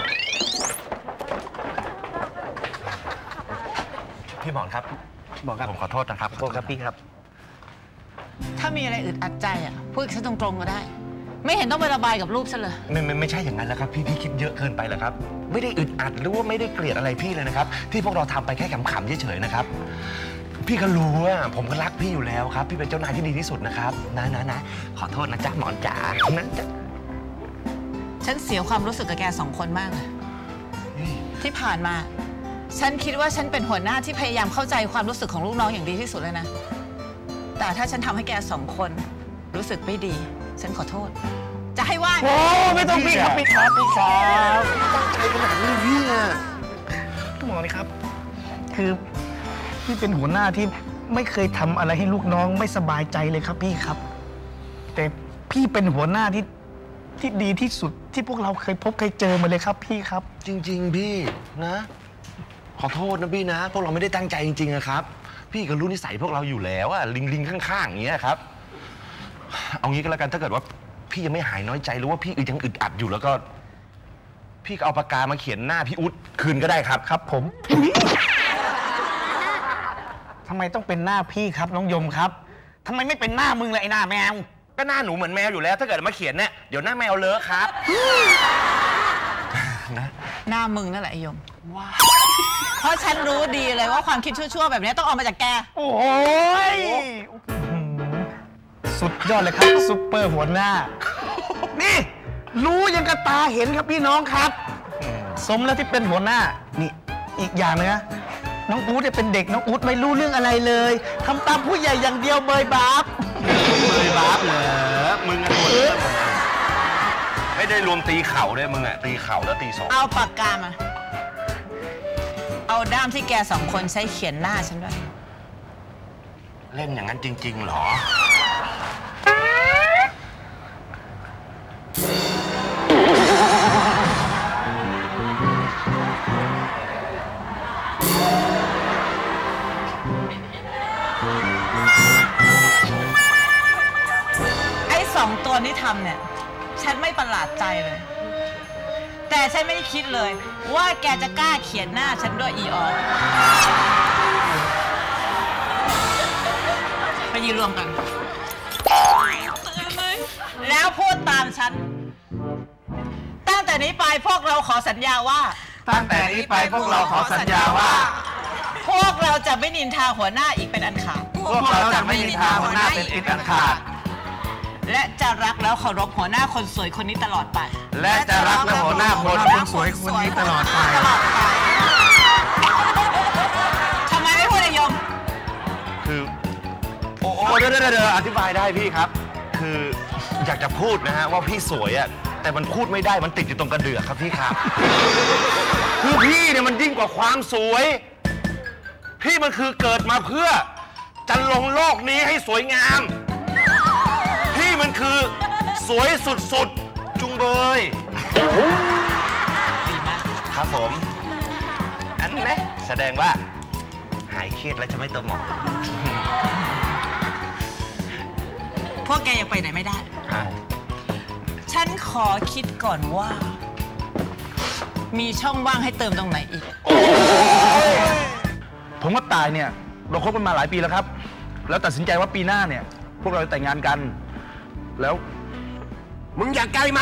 พี่หมอนครับผมขอโทษนะครับขอโทษครับพี่ครับถ้ามีอะไรอึดอัดใจอ่ะพูดกับฉันตรงๆก็ได้ ไม่เห็นต้องไประบายกับลูกฉันเลยไม่ใช่อย่างนั้นแล้วครับพี่คิดเยอะเกินไปแล้วครับไม่ได้อึดอัดหรือว่าไม่ได้เกลียดอะไรพี่เลยนะครับที่พวกเราทำไปแค่ขำๆเฉยๆนะครับพี่ก็รู้ว่าผมก็รักพี่อยู่แล้วครับพี่เป็นเจ้านายที่ดีที่สุดนะครับนะขอโทษนะจ๊ะหมอนจ๋านะจ๊ะฉันเสียความรู้สึกกับแก2 คนมากเลยที่ผ่านมาฉันคิดว่าฉันเป็นหัวหน้าที่พยายามเข้าใจความรู้สึกของลูกน้องอย่างดีที่สุดเลยนะแต่ถ้าฉันทำให้แก2 คนรู้สึกไม่ดีฉันขอโทษจะให้ว่าโอ้ไม่ต้องพี่ครับพี่ครับตั้งใจขนาดนี้พี่อะต้องบอกเลยครับคือพี่เป็นหัวหน้าที่ไม่เคยทำอะไรให้ลูกน้องไม่สบายใจเลยครับพี่ครับแต่พี่เป็นหัวหน้าที่ดีที่สุดที่พวกเราเคยพบเคยเจอมาเลยครับพี่ครับจริงๆพี่นะขอโทษนะพี่นะพวกเราไม่ได้ตั้งใจจริงๆนะครับพี่ก็รู้นิสัยพวกเราอยู่แล้วอะลิงข้างๆอย่างเงี้ยครับเอางี้ก็แล้วกันถ้าเกิดว่าพี่ยังไม่หายน้อยใจหรือว่าพี่ยังอึดอัดอยู่แล้วก็พี่ก็เอาปากกามาเขียนหน้าพี่อุ๊ดคืนก็ได้ครับครับผมทำไมต้องเป็นหน้าพี่ครับน้องยมครับทำไมไม่เป็นหน้ามึงเลยไอ้หน้าแมวก็หน้าหนูเหมือนแมวอยู่แล้วถ้าเกิดมาเขียนเนี่ยเดี๋ยวหน้าแมวเลอะครับนะหน้ามึงนั่นแหละไอ้ยมว้าเพราะฉันรู้ดีเลยว่าความคิดชั่วๆแบบนี้ต้องออกมาจากแกโอ้ยสุดยอดเลยครับซุปเปอร์หัวหน้านี่รู้ยังกระตาเห็นครับพี่น้องครับสมแล้วที่เป็นหัวหน้านี่อีกอย่างนะน้องอู๊ดเป็นเด็กน้องอู๊ดไม่รู้เรื่องอะไรเลยทำตามผู้ใหญ่อย่างเดียวเบยบาปเหรอมึงไม่ได้รวมตีเข่าด้วยมึงอะตีเข่าแล้วตีศอกเอาปากกามาเอาด้ามที่แก2 คนใช้เขียนหน้าฉันด้วยเล่นอย่างนั้นจริงๆเหรอไอ้2 ตัวนี้ทำเนี่ยฉันไม่ประหลาดใจเลยแต่ฉันไม่ได้คิดเลยว่าแกจะกล้าเขียนหน้าฉันด้วยอีออไปยืนรวมกันแล้วพูดตามฉันตั้งแต่นี้ไปพวกเราขอสัญญาว่าตั้งแต่นี้ไปพวกเราขอสัญญาว่าพวกเราจะไม่นินทาหัวหน้าอีกเป็นอันขาดพวกเราจะไม่นินทาหัวหน้าเป็นอันขาดและจะรักแล้วเคารพหัวหน้าคนสวยคนนี้ตลอดไปและจะรักและหัวหน้าคนสวยคนนี้ตลอดไปทำไมไม่พูดยมคือโอ้เดี๋ยวอธิบายได้พี่ครับคืออยากจะพูดนะฮะว่าพี่สวยอะแต่มันพูดไม่ได้มันติดอยู่ตรงกระเดือกครับพี่ครับคือพี่เนี่ยมันยิ่งกว่าความสวยพี่มันคือเกิดมาเพื่อจะลงโลกนี้ให้สวยงามพี่มันคือสวยสุดๆจุงเบยครับผมนไหมแสดงว่าหายเครียดแล้วจะไม่ตัวหมอพวกแกยังไปไหนไม่ได้ ฉันขอคิดก่อนว่า มีช่องว่างให้เติมตรงไหนอีกผมกับตายเนี่ยเราคบกันมาหลายปีแล้วครับแล้วตัดสินใจว่าปีหน้าเนี่ยพวกเราจะแต่งงานกันแล้วมึงอยากไกลมา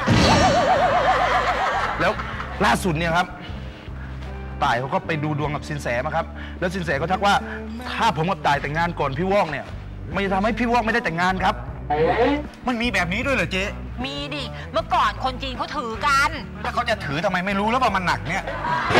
แล้วล่าสุดเนี่ยครับตายเขาก็ไปดูดวงกับสินแสมาครับแล้วสินแสก็ทักว่าถ้าผมกับตายแต่งงานก่อนพี่วอกเนี่ยมันจะทำให้พี่วอกไม่ได้แต่งงานครับมันมีแบบนี้ด้วยเหรอเจ๊มีดิ เมื่อก่อนคนจีนเขาถือกันแล้วเขาจะถือทำไมไม่รู้แล้วว่ามันหนักเนี่ย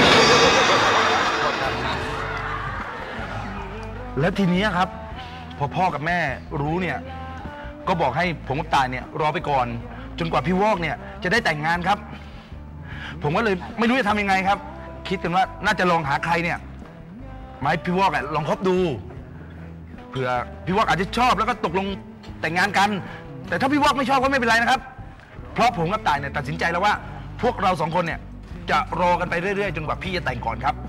แล้วทีนี้ครับพอพ่อกับแม่รู้เนี่ยก็บอกให้ผมกับตายเนี่ยรอไปก่อนจนกว่าพี่วอกเนี่ยจะได้แต่งงานครับผมก็เลยไม่รู้จะทำยังไงครับคิดกันว่าน่าจะลองหาใครเนี่ยมาให้พี่วอกลองคบดูเผื่อพี่วอกอาจจะชอบแล้วก็ตกลงแต่งงานกันแต่ถ้าพี่วอกไม่ชอบก็ไม่เป็นไรนะครับเพราะผมกับตายเนี่ยตัดสินใจแล้วว่าพวกเราสองคนเนี่ยจะรอกันไปเรื่อยๆจนกว่าพี่จะแต่งก่อนครับ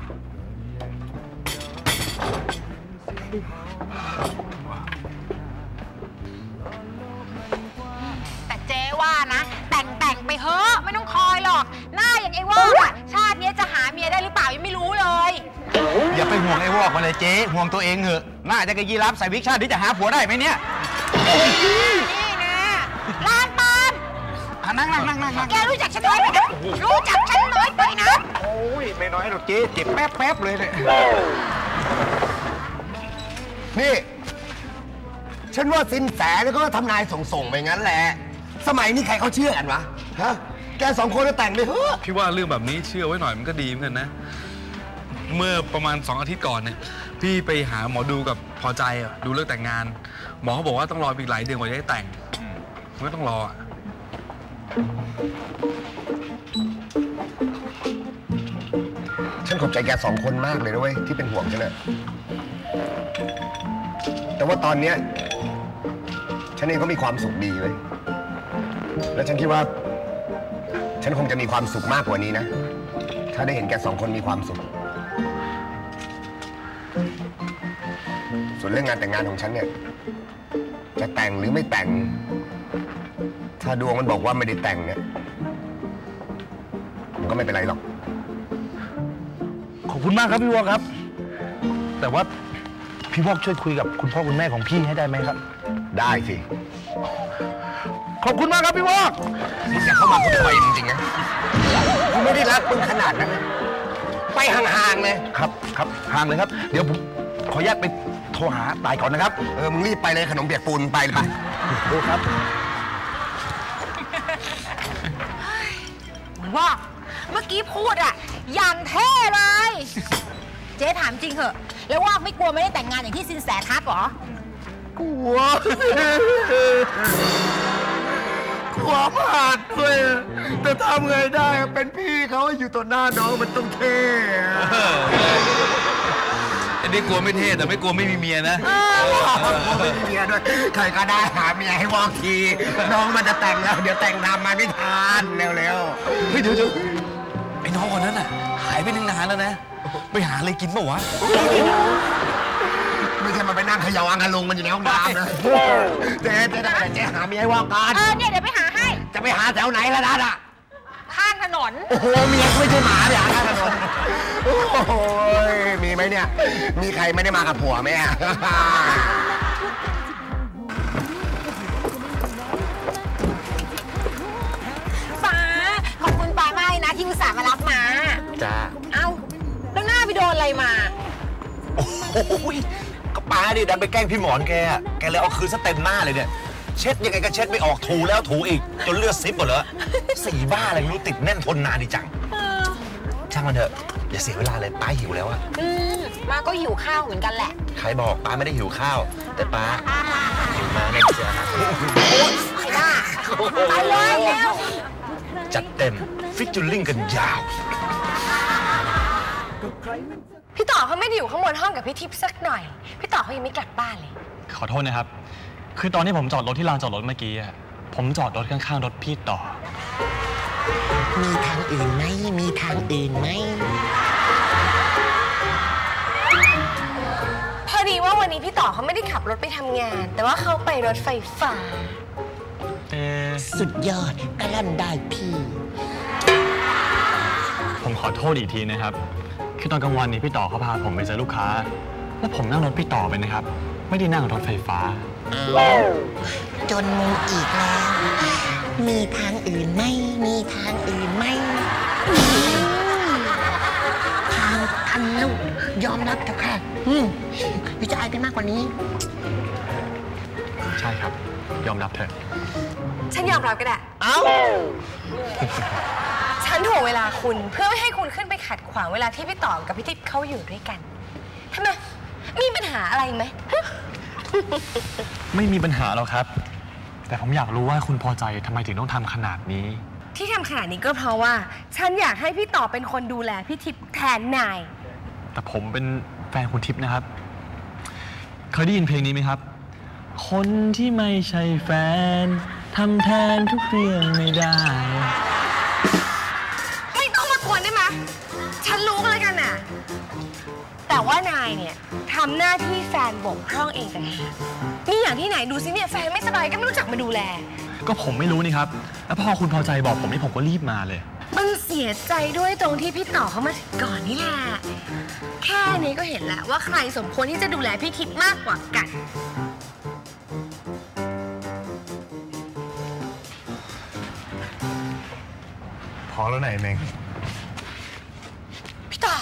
แต่เจ๊ว่านะ แต่งไปเฮ้อะไม่ต้องคอยหรอก หน้าอย่างไอ้วอกอะชาตินี้จะหาเมียได้หรือเปล่ายังไม่รู้เลยอย่าไปห่วงไอ้วอกมาเลยเจ๊ห่วงตัวเองเถอะน่าจะกระยีรับใส่วิกชาติที่จะหาผัวได้ไหมเนี่ยนี่นะร้านปามนั่งแกรู้จักฉันน้อยไปนะรู้จักฉันน้อยไปนะโอ้ยไม่น้อยหรอกเจ๊เจ็บแป๊บเลยเนี่ยนี่ฉันว่าสินแสแล้วก็ทำนายส่งไปงั้นแหละสมัยนี้ใครเขาเชื่อกันวะฮะแกสองคนจะแต่งไปเถอะพี่ว่าเรื่องแบบนี้เชื่อไว้หน่อยมันก็ดีเหมือนกันนะเมื่อประมาณ2 อาทิตย์ก่อนเนี่ยพี่ไปหาหมอดูกับพอใจดูเรื่องแต่งงานหมอเขาบอกว่าต้องรออีกหลายเดือนกว่าจะได้แต่งไม่ต้องรอฉันขอบใจแกสองคนมากเลยนะเว้ยที่เป็นห่วงฉันนะแต่ว่าตอนเนี้ยฉันเองก็มีความสุขดีเลยและฉันคิดว่าฉันคงจะมีความสุขมากกว่านี้นะถ้าได้เห็นแกสองคนมีความสุขส่วนเรื่องงานแต่งงานของฉันเนี่ยจะแต่งหรือไม่แต่งถ้าดวงมันบอกว่าไม่ได้แต่งเนี่ยมันก็ไม่เป็นไรหรอกขอบคุณมากครับพี่วอกครับแต่ว่าพี่วอกช่วยคุยกับคุณพ่อคุณแม่ของพี่ให้ได้ไหมครับได้สิขอบคุณมากครับพี่วอกมึงจะเข้ามาคุยทำไมจริงๆนะกูไม่ได้รักมึงขนาดนั้นไปห่างๆเลยครับห่างเลยครับเดี๋ยวผมขออนุญาตไปโทรหาตายก่อนนะครับมึงรีบไปเลยขนมเปียกปูนไปเลยไปดูครับว่าเมื่อกี้พูดอะอย่างเท่เลยเจ๊ถามจริงเหอะแล้วว่าไม่กลัวไม่ได้แต่งงานอย่างที่สินแสทักหรอกลัวพลาดด้วยแต่ทำไงได้เป็นพี่เขาอยู่ต่อหน้าน้องมันต้องเท่อันนี้กลัวไม่เท่แต่ไม่กลัวไม่มีเมียนะไม่มีเมียด้วยใครก็ได้หาเมียให้วอกทีน้องมันจะแต่งแล้วเดี๋ยวแต่งนำมาไม่ทันเร็วๆเฮ้ยเดี๋ยวไอ้น้องคนนั้นน่ะหายไปนานแล้วนะไปหาอะไรกินเปล่าวะไม่ใช่มาไปนั่งเขย่าอังกะลุงมันอยู่ในห้องน้ำนะเจ๊หาเมียให้วอกกันเนี่ยเดี๋ยวไปหาให้จะไปหาแถวไหนล่ะน่ะข้างถนนโอ้โหเมียไม่ใช่หมาเลยข้างถนนโอ้ยมีไหมเนี่ยมีใครไม่ได้มากับผัวไหมฟ้าขอบคุณป้ามากเลยนะที่อุตส่าห์มารับมาจ้าเอ้าแล้วหน้าไปโดนอะไรมาโอ้ยก็ป้าดิดันไปแกล้งพี่หมอนแกเลยเอาคืนซะเต็มหน้าเลยเนี่ยเช็ดยังไงก็เช็ดไม่ออกถูแล้วถูอีกจนเลือดซิบหมดเลยสีบ้าอะไรไม่รู้ติดแน่นทนนานดีจังช่างมันเถอะอย่าเสียเวลาเลยป้าหิวแล้วอะมาก็หิวข้าวเหมือนกันแหละใครบอกป้าไม่ได้หิวข้าวแต่ป้าหิวมาเนี่ยเสียอาหารไปล่ะไปเลยเร็วจัดเต็มฟิชจูริ่งกันยาวพี่ต่อเขาไม่ได้อยู่ข้างบนห้องกับพี่ทิพย์สักหน่อยพี่ต่อเขายังไม่กลับบ้านเลยขอโทษนะครับคือตอนที่ผมจอดรถที่ลานจอดรถเมื่อกี้ผมจอดรถข้างๆรถพี่ต่อมีทางอื่นไหมพี่ต่อเขาไม่ได้ขับรถไปทำงาน แต่ว่าเขาไปรถไฟฟ้าสุดยอดกระลั่นได้พี่ผมขอโทษอีกทีนะครับ คือตอนกลางวันนี้พี่ต่อเขาพาผมไปเจอลูกค้า แล้วผมนั่งรถพี่ต่อไปนะครับ ไม่ได้นั่งรถไฟฟ้าจนมุมอีกแล้ว มีทางอื่นไหมมีทางอื่นไหมทางทันลูกยอมรับเถอะค่ะพี่จะอายไปมากกว่านี้ใช่ครับ ยอมรับเถอะฉันยอมรับก็ได้เอ้าฉันถ่วงเวลาคุณเพื่อไม่ให้คุณขึ้นไปขัดขวางเวลาที่พี่ต่อกับพี่ทิพย์เขาอยู่ด้วยกันทำไมมีปัญหาอะไรไหมไม่มีปัญหาหรอกครับ แต่ผมอยากรู้ว่าคุณพอใจทำไมถึงต้องทำขนาดนี้ที่ทำขนาดนี้ก็เพราะว่าฉันอยากให้พี่ต่อเป็นคนดูแลพี่ทิพย์แทนนายแต่ผมเป็นแฟนคุณทิพย์นะครับ เคยได้ยินเพลงนี้ไหมครับ คนที่ไม่ใช่แฟนทำแทนทุกเรื่องไม่ได้ไม่ต้องมากวนได้ไหมฉันรู้ก็แล้วกันน่ะแต่ว่านายเนี่ยทำหน้าที่แฟนบกพร่องเองต่างหากมีอย่างที่ไหนดูสิเนี่ยแฟนไม่สบายก็ไม่รู้จักมาดูแลก็ผมไม่รู้นี่ครับ แล้วพอคุณพอใจบอกผมนี่ผมก็รีบมาเลยมันเสียใจด้วยตรงที่พี่ต่อเขามาถึงก่อนนี่แหละแค่นี้ก็เห็นแล้วว่าใครสมควรที่จะดูแลพี่ทิพย์มากกว่ากันพอแล้วไหนเมงพี่ต่อ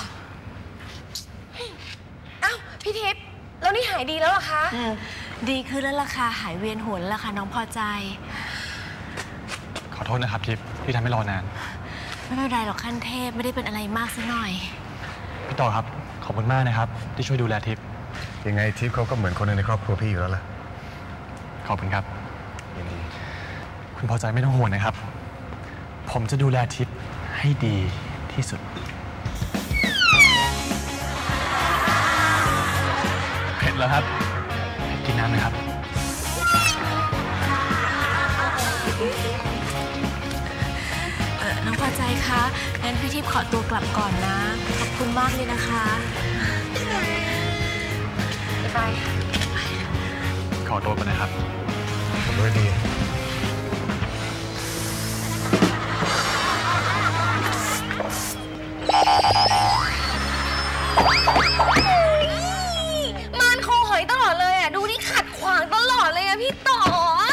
เอ้าพี่ทิพย์แล้วนี่หายดีแล้วเหรอคะดีขึ้นแล้วล่ะค่ะหายเวียนหัวแล้วล่ะค่ะน้องพอใจขอโทษนะครับทิพย์ที่ทำให้รอนานไม่เป็นไรหรอกขั้นเทพไม่ได้เป็นอะไรมากสักหน่อยพี่ต่อครับขอบคุณมากนะครับที่ช่วยดูแลทิพย์ยังไงทิพย์เขาก็เหมือนคนหนึ่งในครอบครัวพี่อยู่แล้วล่ะขอบคุณครับคุณพอใจไม่ต้องห่วงนะครับ ผมจะดูแลทิพย์ให้ดีที่สุดเผ็ดแล้วครับกินน้ำไหมครับน้องพอใจคะงั้นพี่ทิพย์ขอตัวกลับก่อนนะขอบคุณมากเลยนะคะบ๊ายบายขอตัวก่อนนะครับผมด้วยดีมานคอหอยตลอดเลยอ่ะดูนี่ขัดขวางตลอดเลยอ่ะพี่ต่อ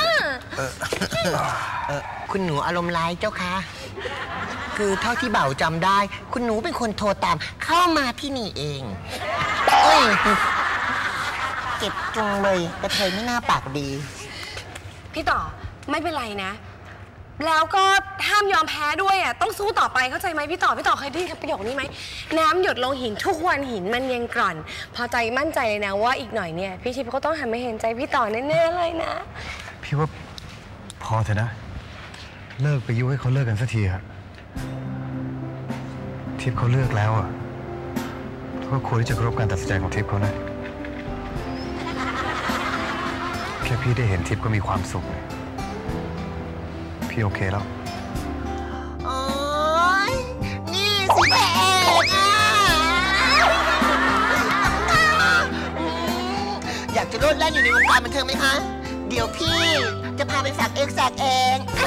คุณหนูอารมณ์ร้ายเจ้าคะคือเท่าที่เบาจำได้ คุณหนูเป็นคนโทรตามเข้ามาที่นี่เองเอ้ยเจ็บจังเลยกระเทยไม่น่าปากดีพี่ต่อไม่เป็นไรนะ แล้วก็ห้ามยอมแพ้ด้วยอ่ะต้องสู้ต่อไปเข้าใจไหมพี่ต่อเคยได้ยินประโยคนี้ไหมน้ำหยดลงหินทุกวันหินมันยังกร่อนพอใจมั่นใจเลยนะว่าอีกหน่อยเนี่ยพี่ทิพย์เขาต้องหันมาเห็นใจพี่ต่อแน่ๆเลยนะพี่ว่าพอเถอะนะเลิกไปยุให้เขาเลิกกันสักทีครับทิพย์เขาเลือกแล้วอ่ะก็ควรที่จะเคารพการตัดสินใจของทิพย์เขานะแค่พี่ได้เห็นทิพย์ก็มีความสุขพี่โอเคแล้วโอ๊ยนี่สิแพงอยากจะโลดแล่นอยู่ในวงการบันเทิงไหมคะ เดี๋ยวพี่จะพาไปสักเอง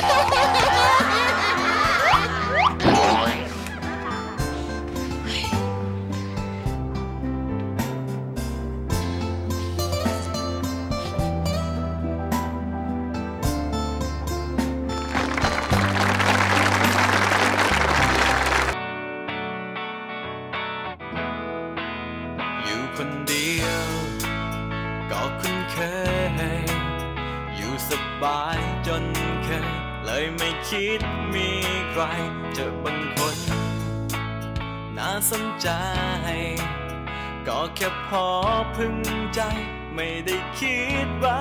อยู่คนเดียวก็คุ้นเคยอยู่สบายจนเคยเลยไม่คิดมีใครเจอบางคนน่าสนใจก็แค่พอพึงใจไม่ได้คิดว่า